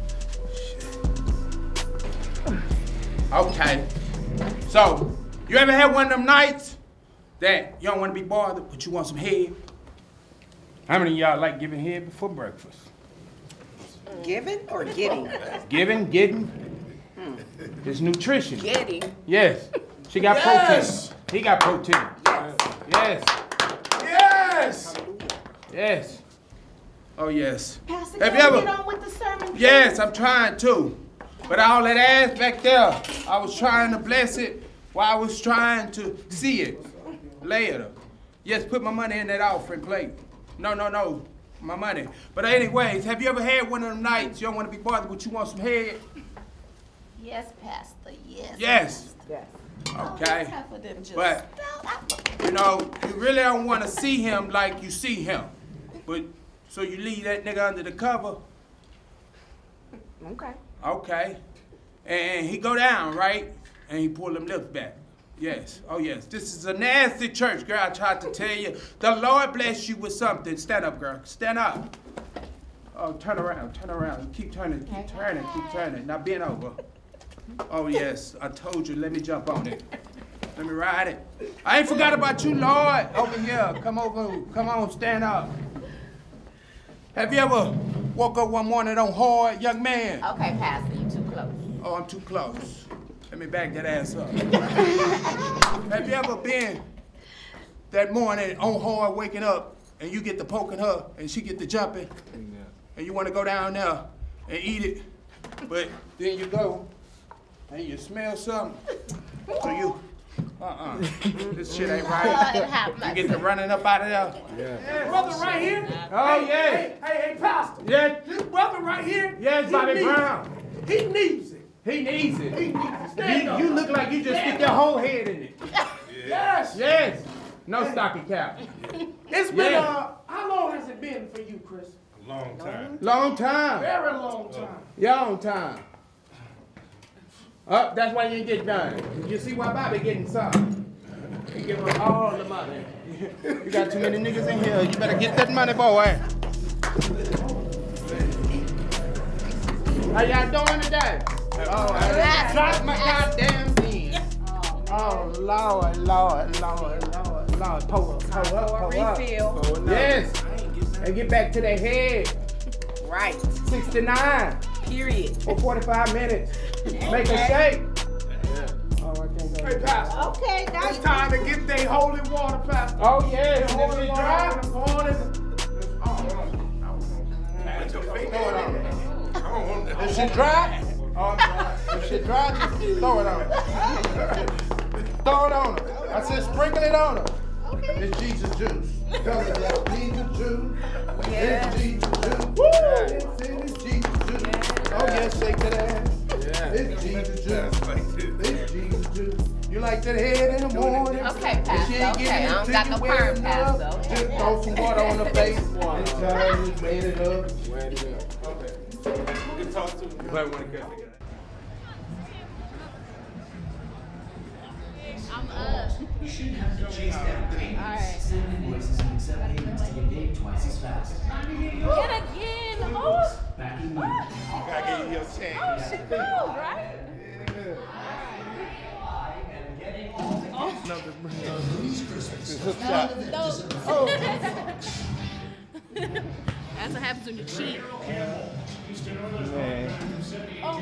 Speaker 6: Okay. So, you ever had one of them nights that you don't want to be bothered, but you want some head? How many of y'all like giving head before breakfast?
Speaker 17: Giving or getting?
Speaker 6: Giving, getting. It's nutrition.
Speaker 17: Getting.
Speaker 6: Yes. She got
Speaker 3: Yes.
Speaker 6: protein. He got protein. Yes.
Speaker 3: Yes!
Speaker 6: Yes. Oh, yes.
Speaker 1: Pastor,
Speaker 6: Have
Speaker 1: can
Speaker 6: you
Speaker 1: I
Speaker 6: ever?
Speaker 1: get on with the sermon, please?
Speaker 6: Yes, I'm trying to. But all that ass back there, I was trying to bless it while I was trying to see it later. Yes, put my money in that offering plate. No, no, no, my money. But anyways, have you ever had one of them nights you don't want to be bothered, but you want some head?
Speaker 1: Yes, Pastor, yes.
Speaker 6: Yes.
Speaker 1: Yes.
Speaker 6: Okay.
Speaker 1: Oh, for them just
Speaker 6: But, you know, you really don't want to see him like you see him. But, so you leave that nigga under the cover.
Speaker 1: Okay.
Speaker 6: Okay. And he go down, right? And he pull them lips back. Yes. Oh, yes. This is a nasty church, girl. I tried to tell you. The Lord bless you with something. Stand up, girl. Stand up. Oh, turn around. Turn around. Keep turning. Keep turning. Keep turning. Now bend over. Oh, yes. I told you. Let me jump on it. Let me ride it. I ain't forgot about you, Lord. Over here. Come over. Come on. Stand up. Have you ever woke up one morning on hard, young man?
Speaker 1: Okay, Pastor, you too close.
Speaker 6: Oh, I'm too close. Let me back that ass up. Have you ever been that morning on hard waking up and you get to poking her, and she get to jumping, and you want to go down there and eat it, but then you go and you smell something, so you, uh-uh, this shit ain't right. You get to running up out of there.
Speaker 3: Yeah.
Speaker 6: Hey, brother right here.
Speaker 3: Oh,
Speaker 6: hey,
Speaker 3: yeah.
Speaker 6: Hey, hey, hey, Pastor.
Speaker 3: Yeah.
Speaker 6: This brother right here.
Speaker 3: Yes,
Speaker 6: he
Speaker 3: Bobby
Speaker 6: needs
Speaker 3: Brown.
Speaker 6: it. He needs it.
Speaker 3: He needs it.
Speaker 6: He needs it. Stand
Speaker 3: You,
Speaker 6: up.
Speaker 3: you look like you just stick your whole head in it.
Speaker 6: Yes.
Speaker 3: Yes. No stocking cap.
Speaker 6: It's been,
Speaker 3: Yeah.
Speaker 6: uh, how long has it been for you, Chris?
Speaker 3: A long time. Long time.
Speaker 6: Very long time.
Speaker 3: Long time. Oh, that's why you didn't get done. You see why Bobby getting some. You give her all the money. You got too many niggas in here. You better get that money, boy. How y'all doing today? Oh, I dropped my goddamn pen. Oh, Lord, Lord, Lord, Lord, Lord. Pull up, pull up, pull up.
Speaker 17: Refill.
Speaker 3: Yes. And get back to the head.
Speaker 17: Right.
Speaker 3: sixty-nine.
Speaker 17: Period.
Speaker 3: For forty-five minutes. Make a shake. Oh, I can't go.
Speaker 6: Hey, Pastor.
Speaker 17: Okay, now
Speaker 6: It's time to get they holy water, Pastor.
Speaker 3: Oh, yeah.
Speaker 6: That holy water.
Speaker 3: dry.
Speaker 6: The water.
Speaker 3: Is she dry? Oh, if she dry, just throw it on her. Throw it on her. I said sprinkle it on her. It's Jesus juice. Tell her that's Jesus juice.
Speaker 17: Yeah.
Speaker 3: It's Jesus juice. Woo! It's, it's Jesus juice. Oh, yes, shake that ass. It's Jesus juice. It's Jesus juice. You like that head in the morning?
Speaker 17: Okay,
Speaker 3: If she ain't
Speaker 17: Pastor.
Speaker 3: giving
Speaker 17: Okay,
Speaker 3: it
Speaker 17: I don't
Speaker 3: to
Speaker 17: got
Speaker 3: you
Speaker 17: no
Speaker 3: well
Speaker 17: perm,
Speaker 3: enough,
Speaker 17: Pastor.
Speaker 3: just throw some water on the face and tell her you made it up. Okay. You can talk to me. You might want to cut it.
Speaker 23: I'm up.
Speaker 7: You shouldn't have to chase that thing.
Speaker 23: Alright.
Speaker 7: Send invoices and accept payments to get paid twice as fast.
Speaker 23: Yet again. Oh.
Speaker 7: Back in you.
Speaker 3: Gotta give you your chance.
Speaker 23: Oh, she cool, right?
Speaker 3: No,
Speaker 23: Oh. That's what happens when you cheat.
Speaker 3: Man.
Speaker 23: Oh.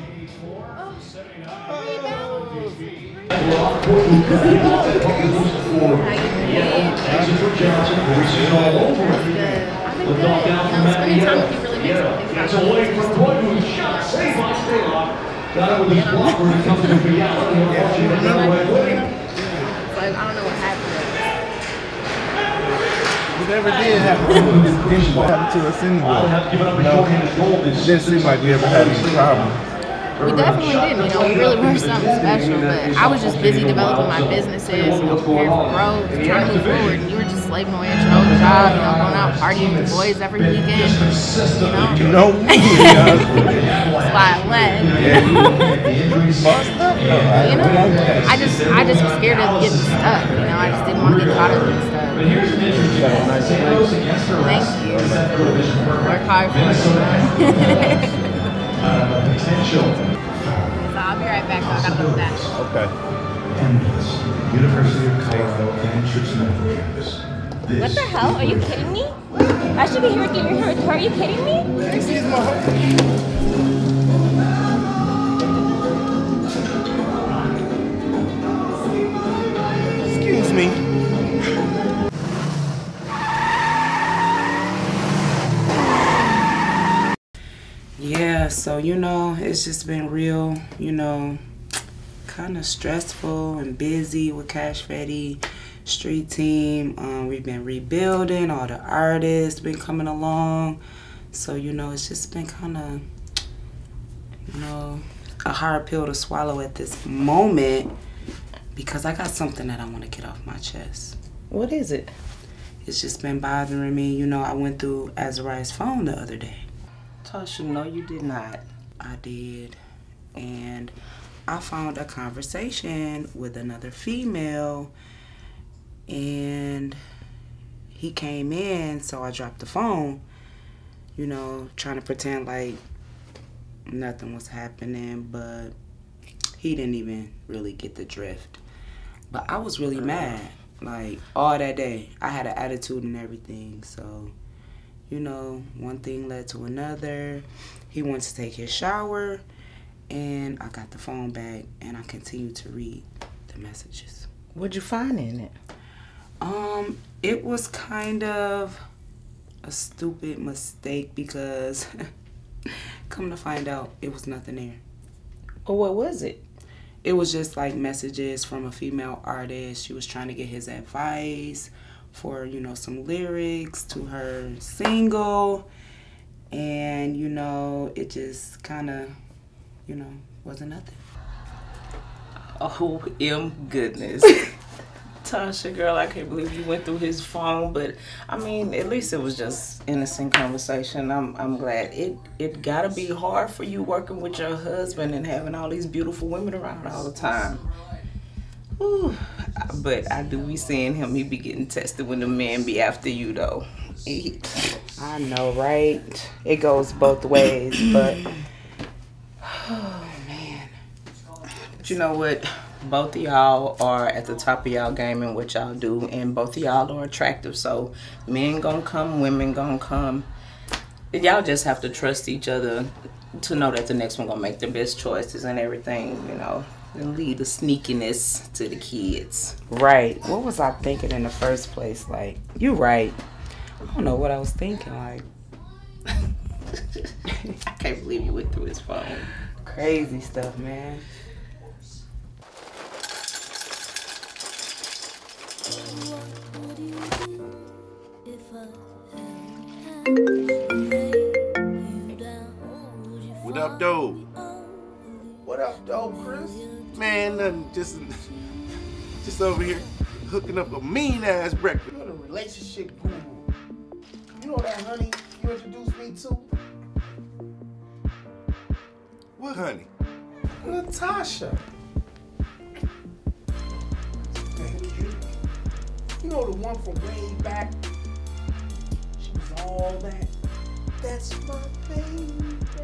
Speaker 7: It's away from Roy, who's shot, saved by Staylock. Got it with his blocker and comes to reality.
Speaker 23: Like, I don't know what happened.
Speaker 2: Whatever did happen to us, didn't happen to us anyway. No, it didn't seem like we ever had any problems.
Speaker 23: We definitely didn't, you know, we really were something special, but I was just busy developing my businesses, you know, preparing for growth, trying to move forward, and you were just slaving away at your own job, you know, going out partying with the boys every weekend, you know.
Speaker 2: No,
Speaker 23: That's why I left. You know, I just, I just was scared of getting stuck, you know, I just didn't want to get caught up in stuff. Thank you. Work hard for it. So I'll be right back, though. I gotta go to that.
Speaker 2: Okay.
Speaker 7: University of Colorado Cantrix Medical Campus.
Speaker 8: What the hell? Are you kidding me? I should be here with you. You're here with her. Are you kidding me?
Speaker 3: Excuse me.
Speaker 11: Yeah, so, you know, it's just been real, you know, kind of stressful and busy with Cash Fetty Street Team. Um, we've been rebuilding, all the artists been coming along. So, you know, it's just been kind of, you know, a hard pill to swallow at this moment because I got something that I want to get off my chest.
Speaker 17: What is it?
Speaker 11: It's just been bothering me. You know, I went through Azariah's phone the other day.
Speaker 17: Tasha, no, you did not.
Speaker 11: I did. And I found a conversation with another female, and he came in, so I dropped the phone, you know, trying to pretend like nothing was happening, but he didn't even really get the drift. But I was really mad, like, all that day. I had an attitude and everything, so, you know, one thing led to another. He went to take his shower, and I got the phone back, and I continued to read the messages.
Speaker 17: What'd you find in it?
Speaker 11: Um, it was kind of a stupid mistake because come to find out, it was nothing there.
Speaker 9: Well, what was it?
Speaker 11: It was just like messages from a female artist. She was trying to get his advice for, you know, some lyrics to her single. And, you know, it just kind of, you know, wasn't nothing.
Speaker 9: Oh, M goodness. Tasha, girl, I can't believe you went through his phone, but I mean, at least it was just innocent conversation. I'm I'm glad. It it gotta be hard for you working with your husband and having all these beautiful women around all the time. Ooh, but I do be seeing him. He be getting tested when the men be after you, though. He,
Speaker 11: I know, right? It goes both ways, but
Speaker 9: oh man. But you know what? Both of y'all are at the top of y'all game in what y'all do, and both of y'all are attractive. So men gonna come, women gonna come. Y'all just have to trust each other to know that the next one gonna make the best choices and everything, you know, and leave the sneakiness to the kids.
Speaker 11: Right. What was I thinking in the first place? Like, you right. I don't know what I was thinking. Like,
Speaker 9: I can't believe you went through his phone.
Speaker 11: Crazy stuff, man.
Speaker 2: What up, though?
Speaker 3: What up, though, Chris?
Speaker 2: Man, nothing. Just, just over here hooking up a mean ass breakfast.
Speaker 3: You're the relationship guru. You know that honey you introduced me to?
Speaker 2: What honey?
Speaker 3: Natasha. You know the one from way back? She was all that. That's my baby.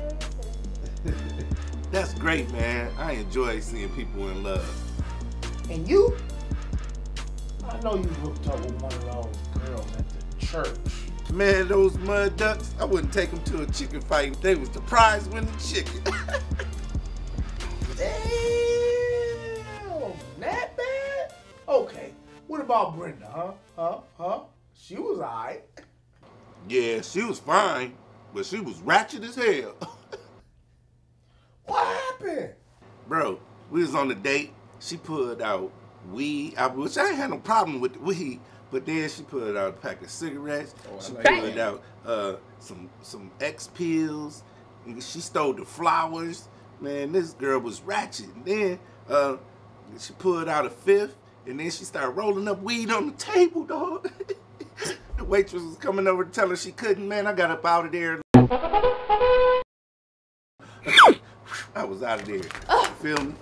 Speaker 2: That's great, man. I enjoy seeing people in love.
Speaker 3: And you? I know you hooked up with one of those girls at the church.
Speaker 2: Man, those mud ducks, I wouldn't take them to a chicken fight if they was the prize winning chicken.
Speaker 3: Damn, that bad? Okay, what about Brenda, huh? Huh? Huh? She was alright.
Speaker 2: Yeah, she was fine, but she was ratchet as hell.
Speaker 3: What happened?
Speaker 2: Bro, we was on a date. She pulled out weed, I, which I ain't had no problem with the weed, but then she pulled out a pack of cigarettes. Oh, she like pulled that. out uh, some some X pills. And she stole the flowers. Man, this girl was ratchet. And then uh, she pulled out a fifth, and then she started rolling up weed on the table, dog. The waitress was coming over to tell her she couldn't. Man, I got up out of there. I was out of there. You feel me?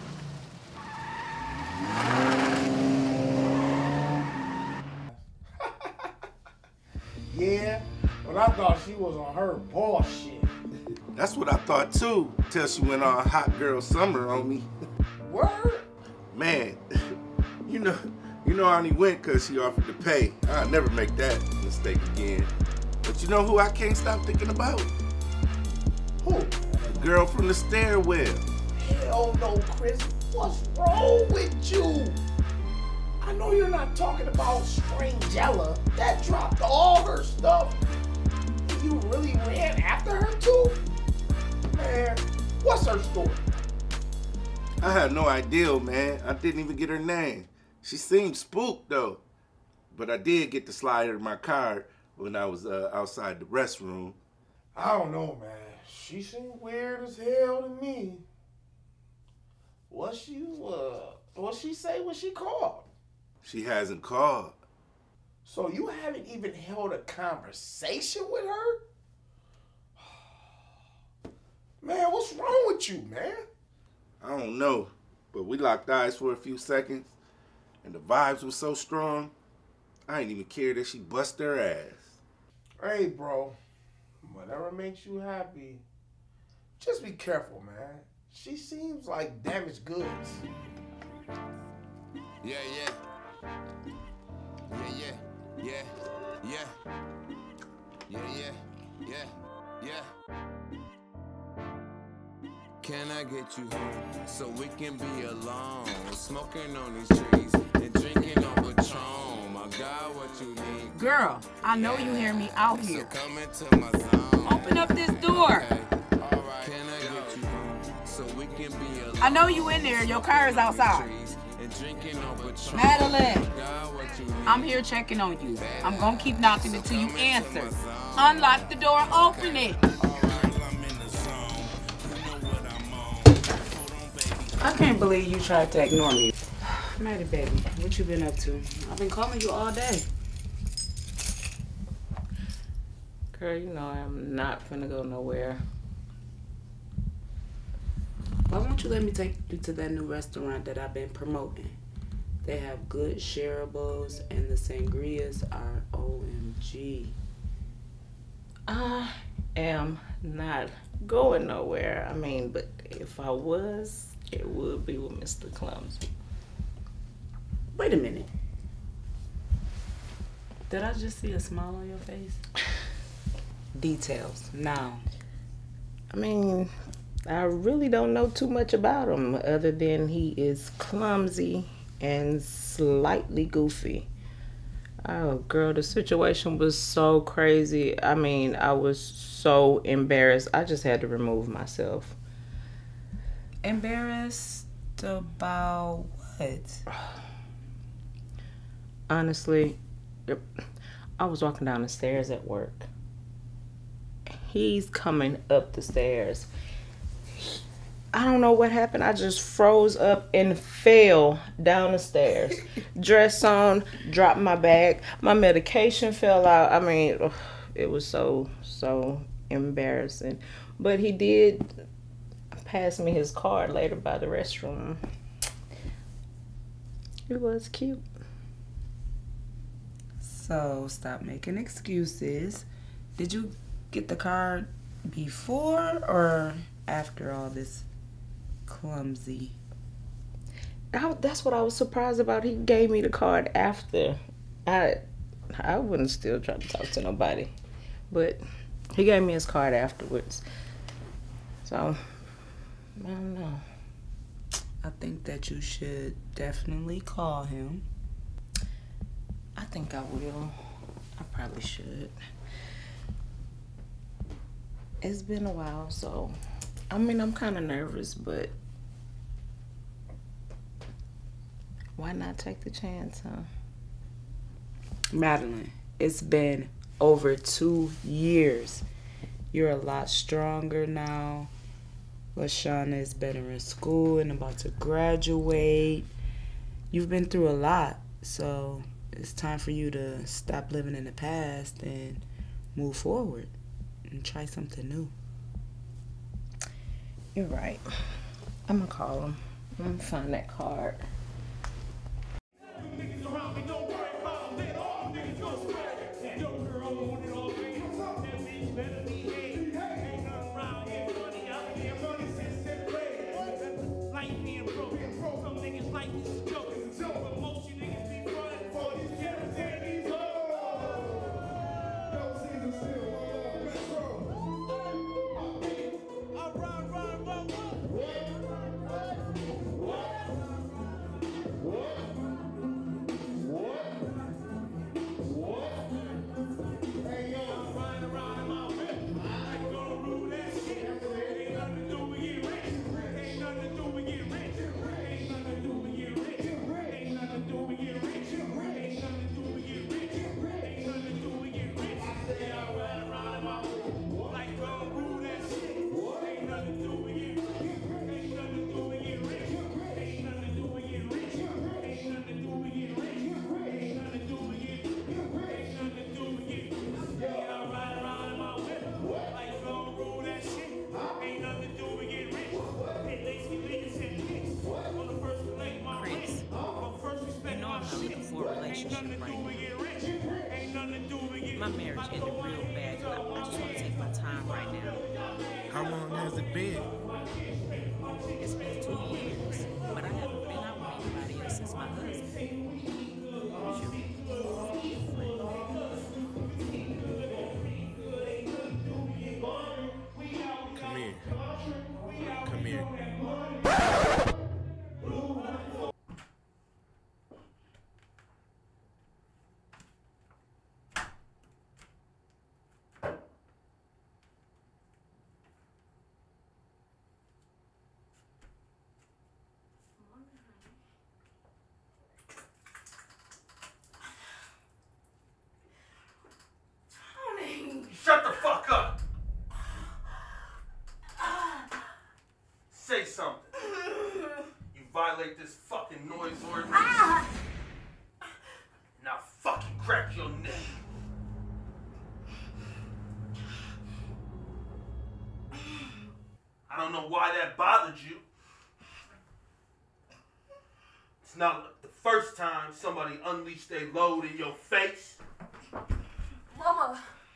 Speaker 3: Yeah, but I thought she was on her bullshit.
Speaker 2: That's what I thought too, till she went on hot girl summer on me.
Speaker 3: Word?
Speaker 2: Man, you know, you know I only went because she offered to pay. I'll never make that mistake again. But you know who I can't stop thinking about?
Speaker 3: Who?
Speaker 2: The girl from the stairwell.
Speaker 3: Hell no, Chris. What's wrong with you? I know you're not talking about Strangella that dropped all her stuff. You really ran after her too? Man, what's her story?
Speaker 2: I had no idea, man. I didn't even get her name. She seemed spooked though. But I did get to slide her my card when I was uh, outside the restroom.
Speaker 3: I don't know, man. She seemed weird as hell to me. What she uh what she say when she called?
Speaker 2: She hasn't called.
Speaker 3: So you haven't even held a conversation with her? Man, what's wrong with you, man?
Speaker 2: I don't know, but we locked eyes for a few seconds, and the vibes were so strong, I ain't even care that she bust her ass.
Speaker 3: Hey, bro, whatever makes you happy, just be careful, man. She seems like damaged goods.
Speaker 21: Yeah, yeah. Yeah, yeah, yeah, yeah. Yeah, yeah, yeah, yeah. Can I get you home so we can be alone? Smoking on these trees and drinking on Patron. My
Speaker 16: Girl, I know you hear me out here. Open up this door. I know you in there. Your car is outside. Madeline, I'm here checking on you. I'm gonna keep knocking until you answer. Unlock the door, open it.
Speaker 11: I can't believe you tried to ignore me. Maddie, baby, what you been up to? I've been calling you all day.
Speaker 9: Girl, you know I'm not finna go nowhere.
Speaker 11: Why won't you let me take you to that new restaurant that I've been promoting? They have good shareables and the sangrias are O M G.
Speaker 9: I am not going nowhere. I mean, but if I was, it would be with Mister Clumsy.
Speaker 11: Wait a minute. Did I just see a smile on your face? Details, now.
Speaker 9: I mean, I really don't know too much about him other than he is clumsy and slightly goofy. Oh, girl, the situation was so crazy. I mean, I was so embarrassed. I just had to remove myself.
Speaker 11: Embarrassed about what?
Speaker 9: Honestly, I was walking down the stairs at work. He's coming up the stairs. I don't know what happened. I just froze up and fell down the stairs. Dress on, dropped my bag. My medication fell out. I mean, ugh, it was so, so embarrassing. But he did pass me his card later by the restroom. It was cute.
Speaker 11: So, stop making excuses. Did you get the card before or after all this clumsy?
Speaker 9: I, that's what I was surprised about. He gave me the card after. I I wouldn't still try to talk to nobody. But he gave me his card afterwards. So, I don't know.
Speaker 11: I think that you should definitely call him.
Speaker 9: I think I will. I probably should. It's been a while, so I mean, I'm kind of nervous, but why not take the chance, huh?
Speaker 11: Madeline, it's been over two years. You're a lot stronger now. LaShauna is better in school and about to graduate. You've been through a lot, so it's time for you to stop living in the past and move forward and try something new.
Speaker 9: You're right. I'm gonna call him. I'm gonna find that card.
Speaker 10: My marriage ended real bad, and I, I just want to take my time right now.
Speaker 3: How long has it been?
Speaker 10: It's been two years, but I haven't been out with anybody else since my husband.
Speaker 3: Come here. Come here.
Speaker 14: violate this fucking noise ordinance. Ah! Now fucking crack your neck. I don't know why that bothered you. It's not the first time somebody unleashed their load in your face.
Speaker 8: Mama.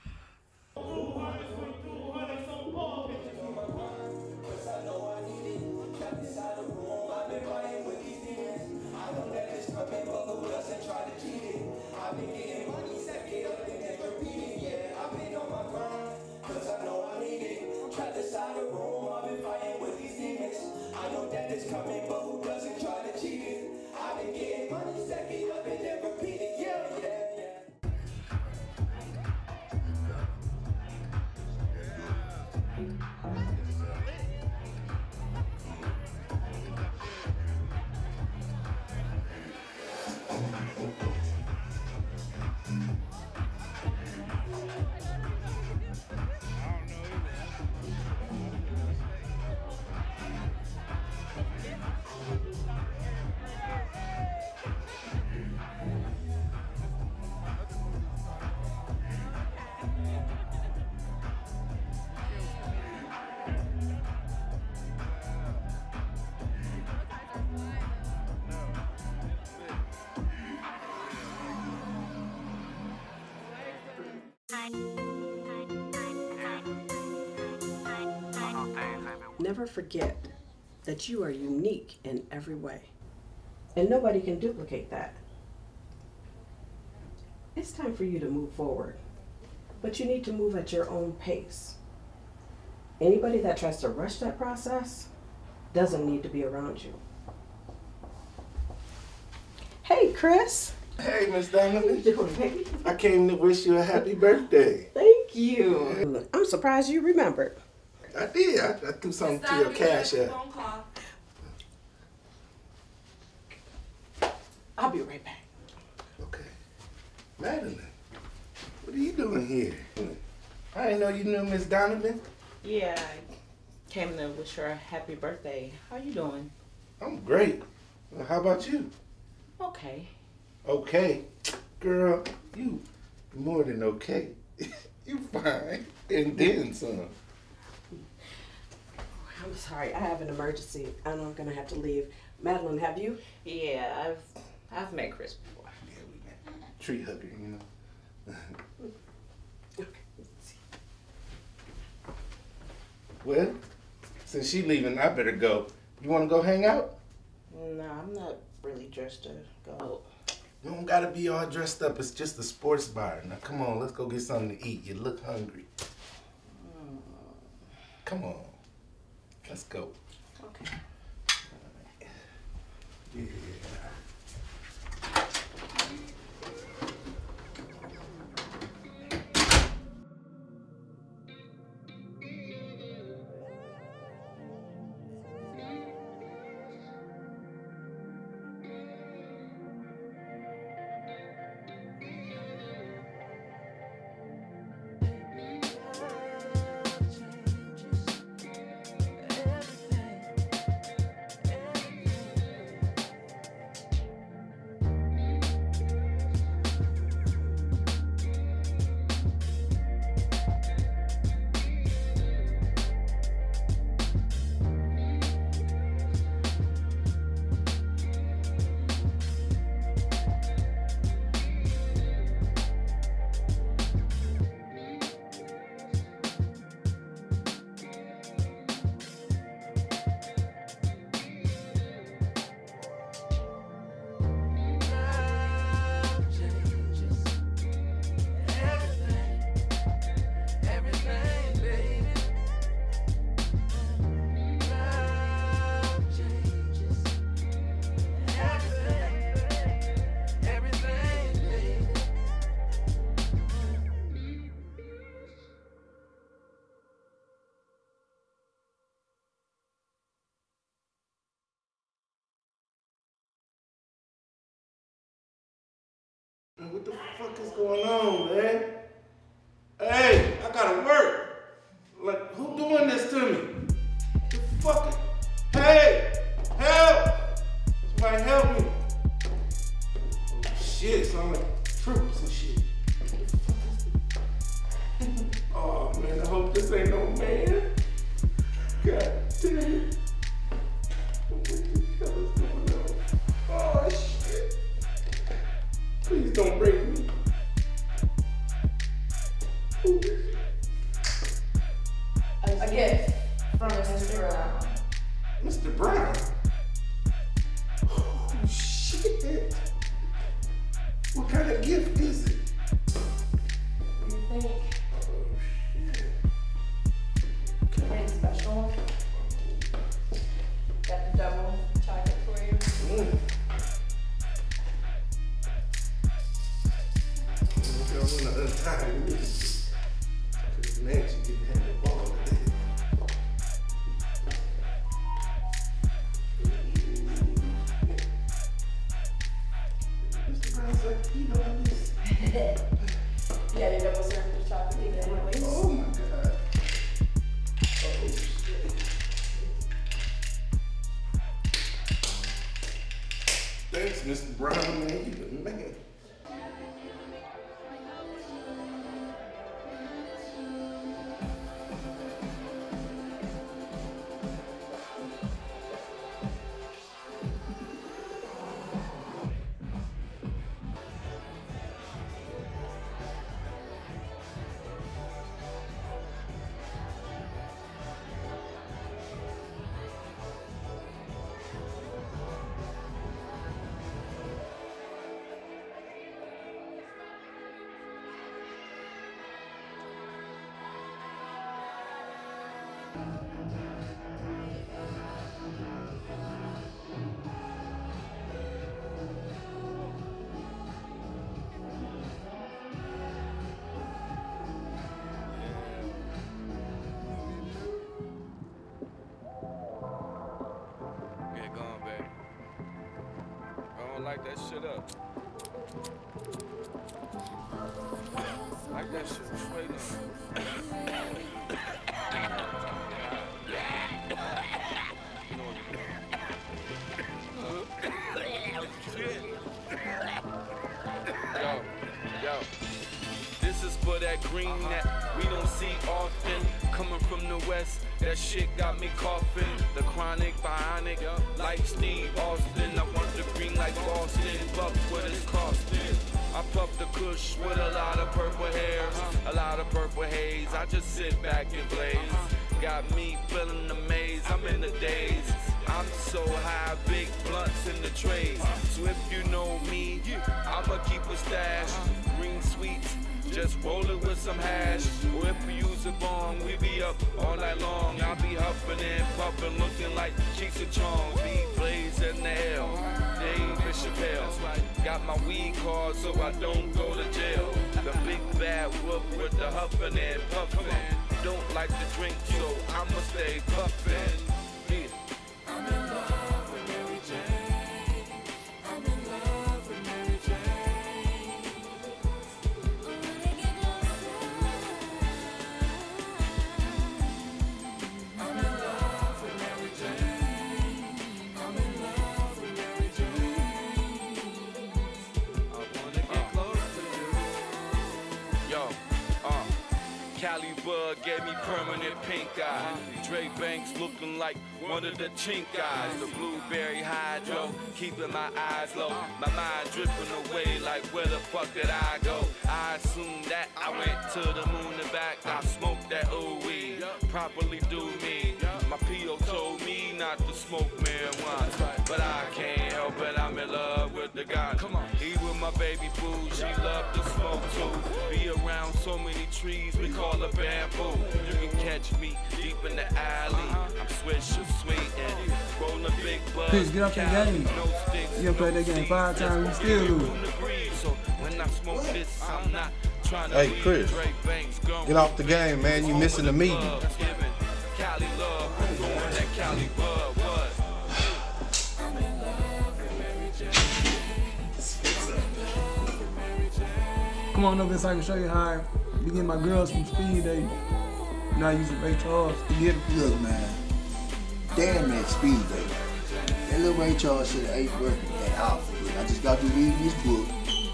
Speaker 19: Never forget that you are unique in every way, and nobody can duplicate that. It's time for you to move forward, but you need to move at your own pace. Anybody that tries to rush that process doesn't need to be around you. Hey, Chris.
Speaker 2: Hey, Miss Donovan.
Speaker 19: How you doing, baby?
Speaker 2: I came to wish you a happy birthday.
Speaker 19: Thank you. I'm surprised you remembered.
Speaker 2: I did. I, I threw something to your cash app.
Speaker 19: I'll be right back.
Speaker 2: Okay. Madeline, what are you doing here? I didn't know you knew Miss Donovan.
Speaker 9: Yeah, I came to wish her a happy birthday. How you doing?
Speaker 2: I'm great. Well, how about you?
Speaker 9: Okay.
Speaker 2: Okay. Girl, you more than okay. You fine. And then some.
Speaker 19: I'm sorry, I have an emergency. I know I'm gonna have to leave. Madeline, have you?
Speaker 9: Yeah, I've I've met Chris before.
Speaker 2: Yeah, we met. Tree hugger, you know.
Speaker 19: Okay, let's see.
Speaker 2: Well, since she leaving, I better go. You wanna go hang out?
Speaker 9: No, I'm not really dressed to go.
Speaker 2: You don't gotta be all dressed up. It's just a sports bar. Now come on, let's go get something to eat. You look hungry.
Speaker 9: Mm.
Speaker 2: Come on. Let's go.
Speaker 9: Okay.
Speaker 2: Yeah. What the fuck is going on, man? Hey, I gotta work. Like, who doing this to me? The fuck? Hey, help!
Speaker 3: ain't no man. God damn it. What the hell is going on? Oh, shit. Please don't break me. Who is it?
Speaker 15: A gift from Mister Brown.
Speaker 3: Mister Brown? Oh, shit. What kind of gift is it?
Speaker 15: You think? Anything special? Got the double chocolate for you.
Speaker 3: Mm. Another time. This man should get that the ball today. Mister Brown's like, you know this.
Speaker 15: Yeah, you double served the chocolate thing anyways.
Speaker 3: Oh my god. Oh shit. Thanks, Mister Brown, man. You the man.
Speaker 20: Light that shit up. Light that shit straight up. Yo, yo. This is for that green that we don't see often. Coming from the west, that shit got me coughing. The chronic, bionic, like Steve Austin. I want the green like Boston, fuck what it's costing. I puff the kush with a lot of purple hairs, a lot of purple haze. I just sit back and blaze. Got me feeling the maze, I'm in the daze. I'm so high, big blunts in the trays. So if you know me, I'ma keep a stash. Green sweets, just roll it with some hash. Or if we use a bong, we be up all night long. I'll be huffing and puffing, looking like Cheeks and Chong. Be blaze in the L, Dave Chappelle. Got my weed card so I don't go to jail. The big bad whoop with the huffing and puffing. Don't like to drink, so I'ma stay puffing. Yeah. I'm in love with Mary Jane. I'm in love with Mary Jane. I'm in love with Mary Jane. I'm in love with Mary Jane. I wanna get close to you. Yo, uh. Cali Bud gave me permanent pink eye. Dre Banks looking like one of the chink guys. The blueberry hydro, keeping my eyes low. My mind dripping away like where the fuck did I go? I assumed that I went to the moon and back. I smoked that ooh weed, properly do me. My P O told me not to smoke marijuana, but I can't help it, I'm in love with the guy. Come on, he with my baby boo, she love to smoke too. Be around so many trees, we call it bamboo. You can catch me deep in the alley. I'm swisher sweet and roll a big buzz.
Speaker 22: Please get off that game. You done played that game five times, you still lose.
Speaker 20: So when I smoke this, I'm not trying to
Speaker 24: Hey Chris, get off the game, man. You missing the meeting.
Speaker 20: Cali love, going that Cali bud, what?
Speaker 22: Come on over so I can show you how I be getting my girls from speed dating. You know I use Ray Charles to get them.
Speaker 25: Look, man, damn that speed dating. That little Ray Charles shit ain't working at all. I just got to read this book.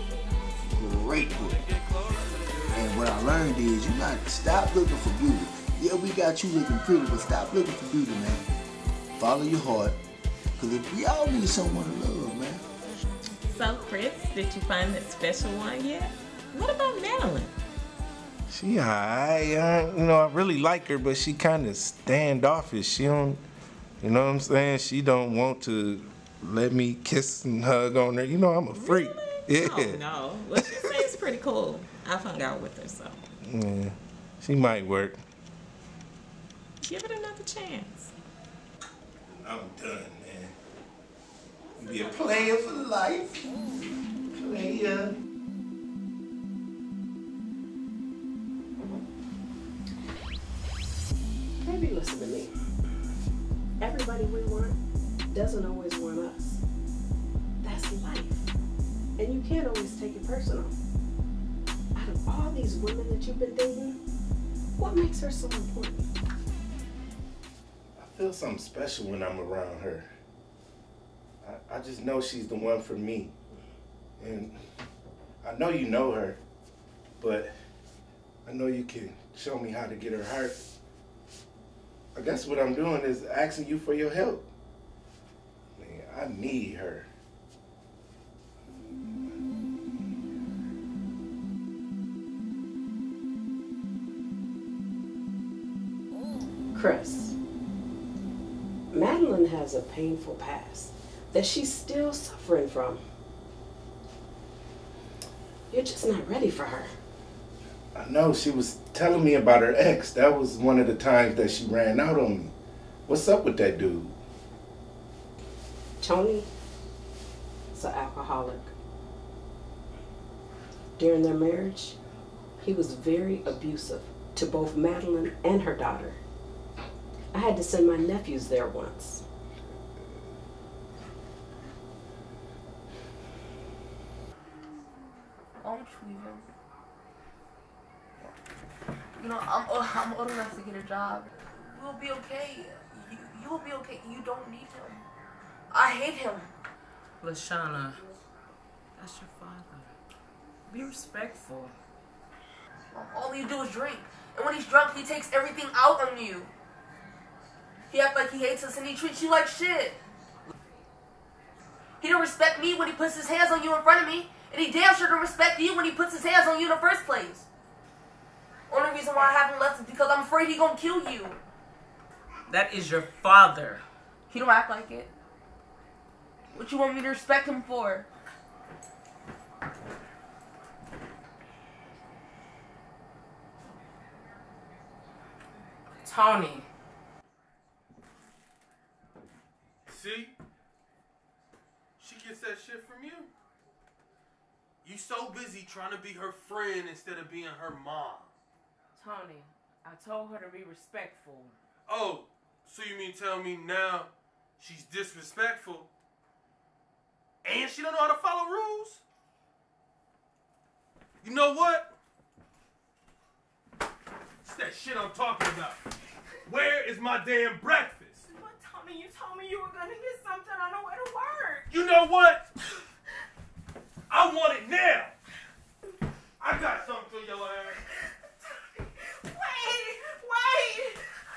Speaker 25: Great book. And what I learned is you got to stop looking for beauty Yeah, we got you looking pretty, but stop looking for beauty, man. Follow your heart, because if we all need someone to love, man.
Speaker 17: So, Chris, did you find that special one yet? What about Madeline?
Speaker 24: She alright, uh, you know, I really like her, but she kind of standoffish. She don't, you know what I'm saying? She don't want to let me kiss and hug on her. You know, I'm a freak.
Speaker 17: Really?
Speaker 24: Yeah.
Speaker 17: Oh, no. Well, she seems pretty cool. I've hung out with her, so.
Speaker 24: Yeah, she might work.
Speaker 17: Give it another chance.
Speaker 24: I'm done, man. Be a player for life. Player.
Speaker 19: Baby, listen to me. Everybody we want doesn't always want us. That's life. And you can't always take it personal. Out of all these women that you've been dating, what makes her so important?
Speaker 2: I feel something special when I'm around her. I, I just know she's the one for me. And I know you know her, but I know you can show me how to get her heart. I guess what I'm doing is asking you for your help. Man, I need her.
Speaker 19: Chris, Madeline has a painful past that she's still suffering from. You're just not ready for her.
Speaker 2: I know, she was telling me about her ex. That was one of the times that she ran out on me. What's up with that dude?
Speaker 19: Tony is an alcoholic. During their marriage, he was very abusive to both Madeline and her daughter. I had to send my nephews there once.
Speaker 15: Don't leave him. You know, I'm I'm old enough to get a job. We'll be okay. You, you will be okay. You don't need him. I hate him.
Speaker 9: Lashana, that's your father. Be respectful.
Speaker 15: All you do is drink. And when he's drunk, he takes everything out on you. He acts like he hates us and he treats you like shit. He don't respect me when he puts his hands on you in front of me. And he damn sure don't respect you when he puts his hands on you in the first place. Only reason why I haven't left is because I'm afraid he gonna kill you.
Speaker 9: That is your father.
Speaker 15: He don't act like it. What you want me to respect him for?
Speaker 9: Tony.
Speaker 14: See? She gets that shit from you. You so busy trying to be her friend instead of being her mom.
Speaker 9: Tony, I told her to be respectful.
Speaker 14: Oh, so you mean tell me now she's disrespectful and she don't know how to follow rules? You know what? It's that shit I'm talking about. Where is my damn breakfast?
Speaker 9: But Tony, you told me you were gonna get something on the way to work.
Speaker 14: You know what? I want it now. I got something for your ass.
Speaker 9: Wait, wait.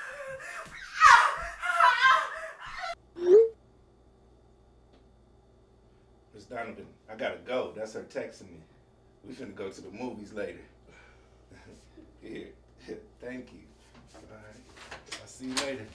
Speaker 2: Miss Donovan, I gotta go. That's her texting me. We finna go to the movies later. Here, thank you. All right, I'll see you later.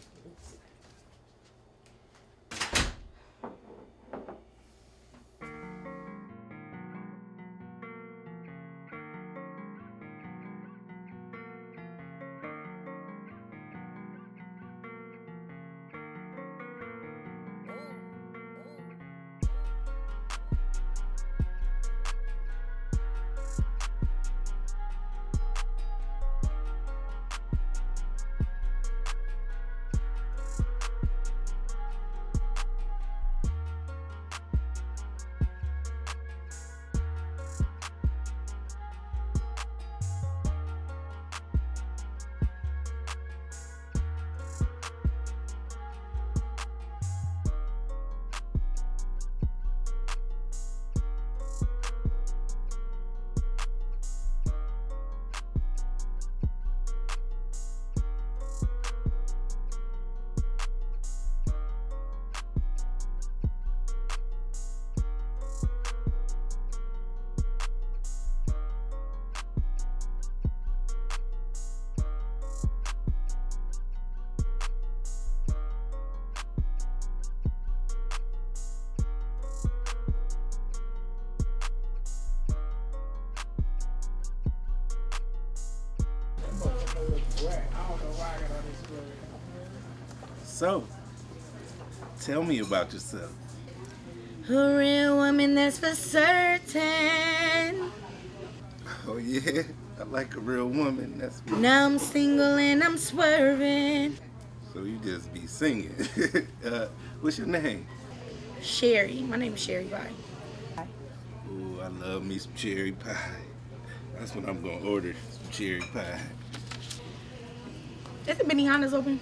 Speaker 22: look whack. I don't know why I got all this glory.
Speaker 2: So, tell me about yourself.
Speaker 1: A real woman, that's for certain.
Speaker 2: Oh yeah, I like a real woman. That's me.
Speaker 1: Now I'm single and I'm swerving.
Speaker 2: So you just be singing. uh, what's your name?
Speaker 1: Sherry. My name is Sherry Pie.
Speaker 2: Oh, I love me some cherry pie. That's what I'm gonna order, some cherry pie.
Speaker 1: Is the Benihana's open?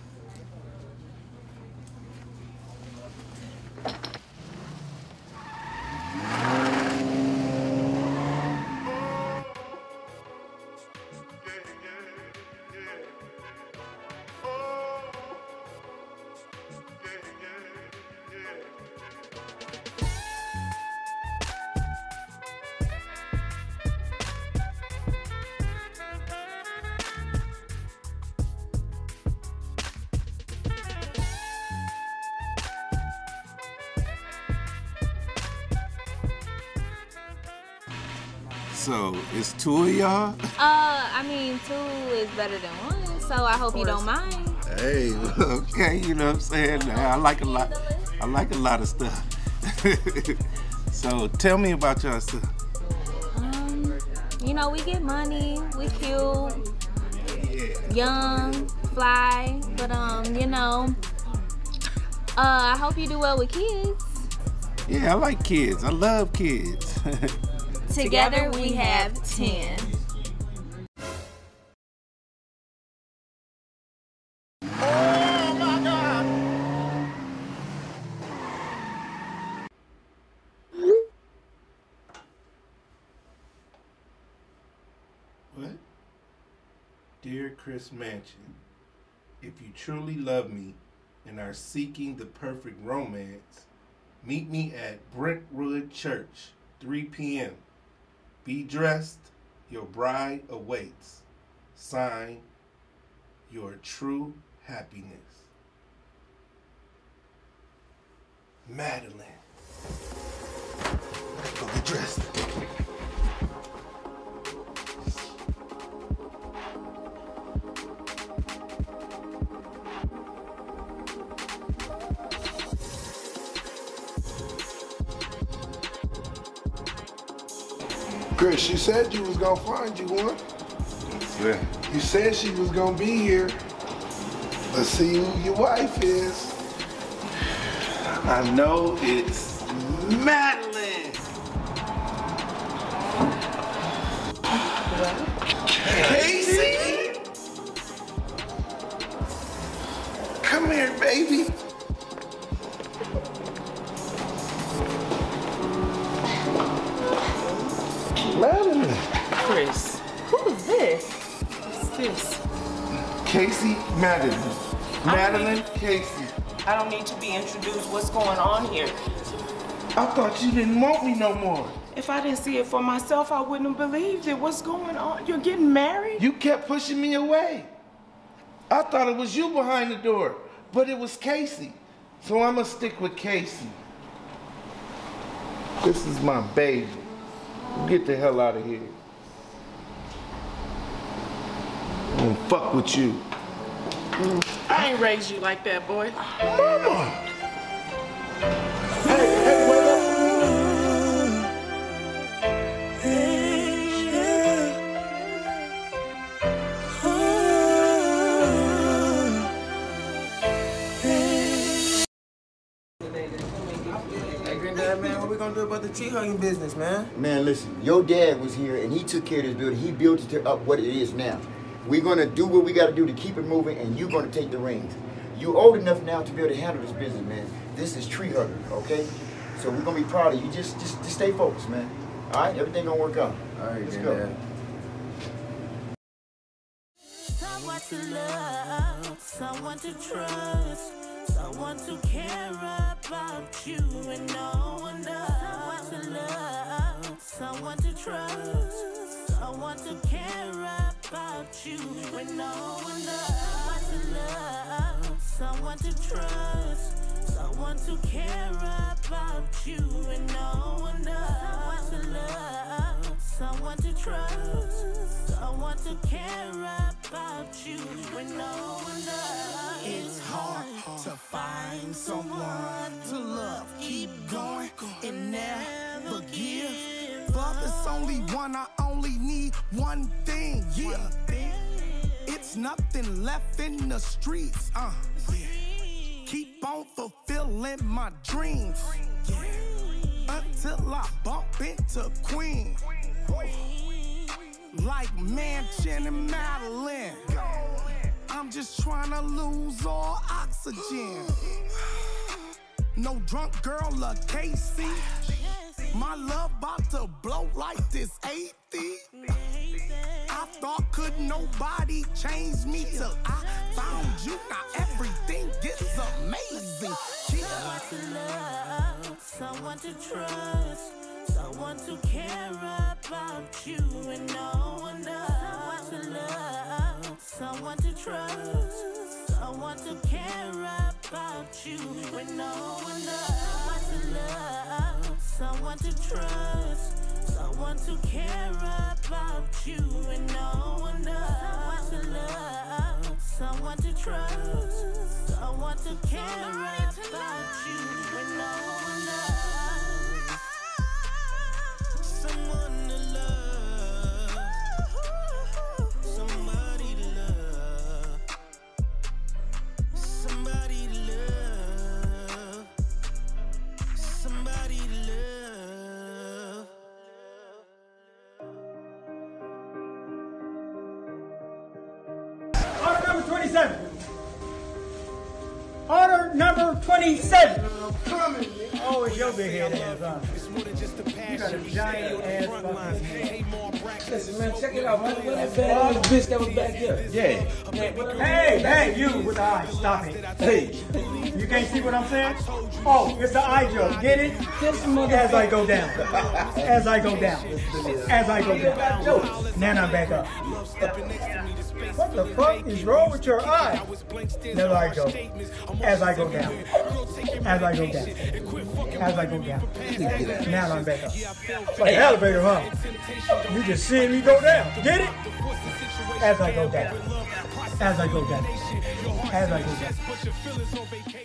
Speaker 2: So, it's two of y'all?
Speaker 8: Uh, I mean, two is better than one, so I hope you don't mind.
Speaker 2: Hey, okay, you know what I'm saying? I like a lot, I like a lot of stuff. So, tell me about yourself.
Speaker 8: Um, you know, we get money, we cute,
Speaker 2: yeah.
Speaker 8: young, fly, but um, you know, uh, I hope you do well with kids.
Speaker 2: Yeah, I like kids. I love kids.
Speaker 8: Together we have ten.
Speaker 1: Oh my God!
Speaker 2: What? Dear Chris Mansion, if you truly love me and are seeking the perfect romance, meet me at Brentwood Church, three p m Be dressed, your bride awaits. Sign, your true happiness. Madeline. Go get dressed.
Speaker 14: Chris, you said you was gonna find you one.
Speaker 2: Yeah.
Speaker 14: You said she was gonna be here. Let's see who your wife is.
Speaker 2: I know it's Madeline.
Speaker 14: Casey? Come here, baby. Madeline.
Speaker 9: Chris.
Speaker 1: Who's this?
Speaker 9: What's this?
Speaker 2: Casey Madeline. Madeline Casey.
Speaker 9: I don't need to be introduced. What's going on here?
Speaker 2: I thought you didn't want me no more.
Speaker 9: If I didn't see it for myself, I wouldn't have believed it. What's going on? You're getting married?
Speaker 2: You kept pushing me away. I thought it was you behind the door, but it was Casey. So I'm gonna stick with Casey. This is my baby. Get the hell out of here. I don't fuck with you.
Speaker 9: I ain't raised you like that, boy.
Speaker 2: Mama! Hey, hey, wait up.
Speaker 3: Man, what we gonna do about the tree hugging business, man?
Speaker 4: Man, listen, your dad was here and he took care of this building. He built it to up what it is now. We're gonna do what we gotta do to keep it moving, and you're gonna take the reins. You old enough now to be able to handle this business, man. This is tree hugger, okay? So we're gonna be proud of you. Just, just, just stay focused, man. All right, everything gonna work out.
Speaker 3: All right,
Speaker 4: let's
Speaker 3: then,
Speaker 4: go.
Speaker 3: Dad.
Speaker 1: Someone to love, someone to trust, someone to care about you and no one else. Someone to love, someone to trust, someone to care about you and no one else. Someone to love, someone to trust, someone to care about you and no one else. Someone to love, someone to trust, someone to care about you when no one does.
Speaker 5: It's hard to find someone to love. Keep going and never give. Love is only one, I only need one thing, yeah. It's nothing left in the streets, uh. Keep on fulfilling my dreams, yeah. Until I bump into Queen, like Mansion and Madeline. I'm just trying to lose all oxygen. No drunk girl or Casey. My love about to blow like this eighty. I thought could nobody change me till I found you. Now everything gets amazing.
Speaker 1: Someone to love, someone to trust, someone to care about you and no one does. Someone to love, someone to trust, someone to care about you when no one does. Someone to love, someone to trust, someone to care about you and no one does. Someone to love, someone to trust, someone to care about you when no one does.
Speaker 5: Someone to love, somebody to love, somebody to love, somebody to love.
Speaker 6: Order number twenty-seven. Order number twenty-seven. Oh, it's your big head ass, huh? You got a giant ass fucking head.
Speaker 12: Listen, man, check it out, man. Where that bad ass bitch that was back there?
Speaker 6: Yeah. Hey, hey, you with the eyes. Stop it. Hey. You can't see what I'm saying? Oh, it's the eye joke. Get it? As I go down. As I go down. As I go down. Now I'm back up. What the fuck is wrong with your eye? There I go. As I go down. As I go down. As I go down. Now I'm back up. It's like an elevator, huh? You just seeing me go down. Get it? As I go down. As I go down. As I go down.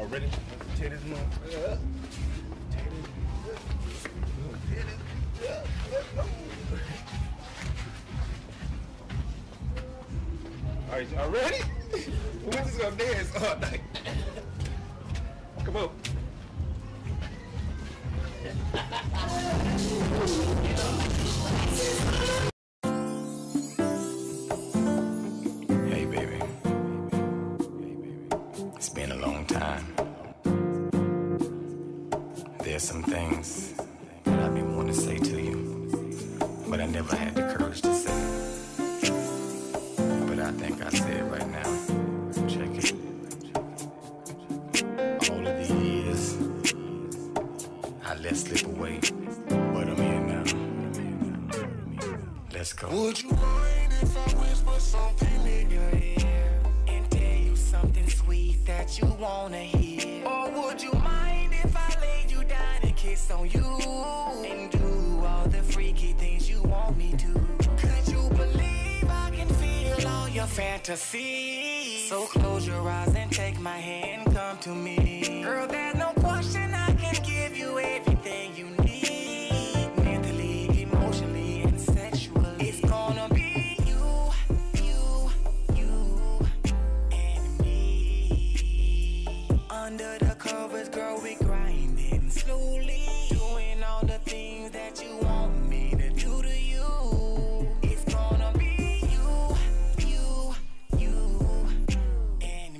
Speaker 24: Y'all ready? Tear this motherfucker up. Tear this up. Tear this up. Let's go. All right, y'all ready? We just gonna dance all night. Come on.
Speaker 7: Hey, baby. It's been a long time. There's some things that I've been wanting to say to you, but I never had the courage to say. But I think I say it right now. Check it. All of these years, I let slip away, but I'm here now. Let's go.
Speaker 5: Would you mind if I whisper something in your ear and tell you something sweet that you wanna hear? Or would you mind if I laid you down and kiss on you and do all the freaky things you want me to? Could you believe I can feel all your fantasies? So close your eyes and take my hand, come to me. Girl, there's no question I can give you everything you need, mentally, emotionally, and sexually. It's gonna be you, you, you, and me. Under the covers, girl, we grinding slowly, doing all the things that you want me to do to you. It's gonna be you, you, you, and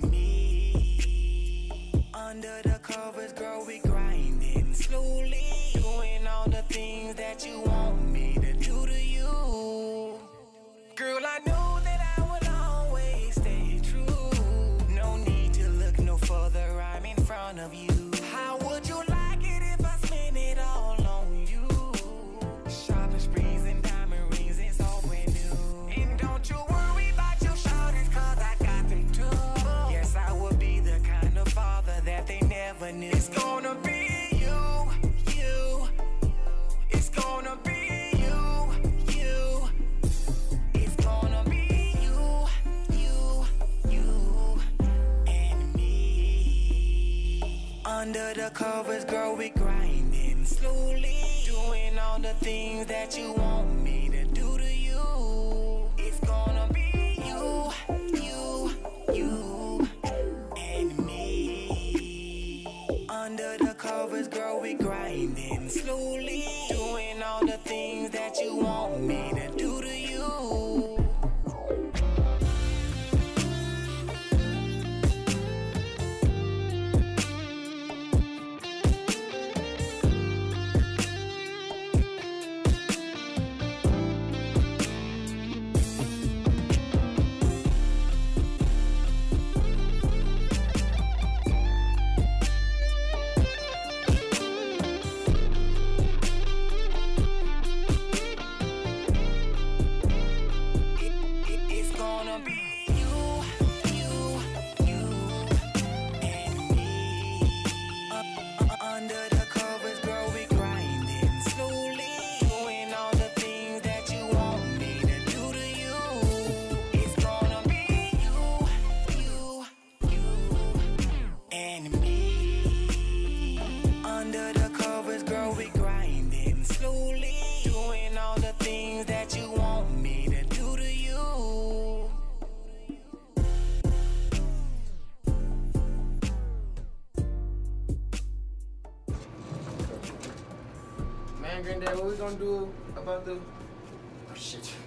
Speaker 5: me. Under the covers, girl, we grinding slowly, doing all the things that you want me to do to you. Girl, I know that I will always stay true. No need to look no further, I'm in front of you. How would you like it if I spent it all on you? Shopping sprees and diamond rings, it's all brand new. And don't you worry about your shorties, cause I got them too. Yes, I will be the kind of father that they never knew. It's gonna be you, you. It's gonna be you, you. It's gonna be you, you, you, and me. Under the covers, girl, we grinding slowly, doing all the things that you want me to do to you. It's gonna be you, you, you, and me. Under the covers, girl, we grinding slowly, doing all the things that you want me to do to you. It's gonna be you, you, you, and me. Under the covers, girl, we grinding slowly, doing all the things that you want me to do to you. It's gonna be you, you, you, and me. Under the covers, girl, we grinding slowly, doing all the things that you want me to do to you.
Speaker 3: Man, granddad, what we gonna do about the...
Speaker 4: Oh, shit.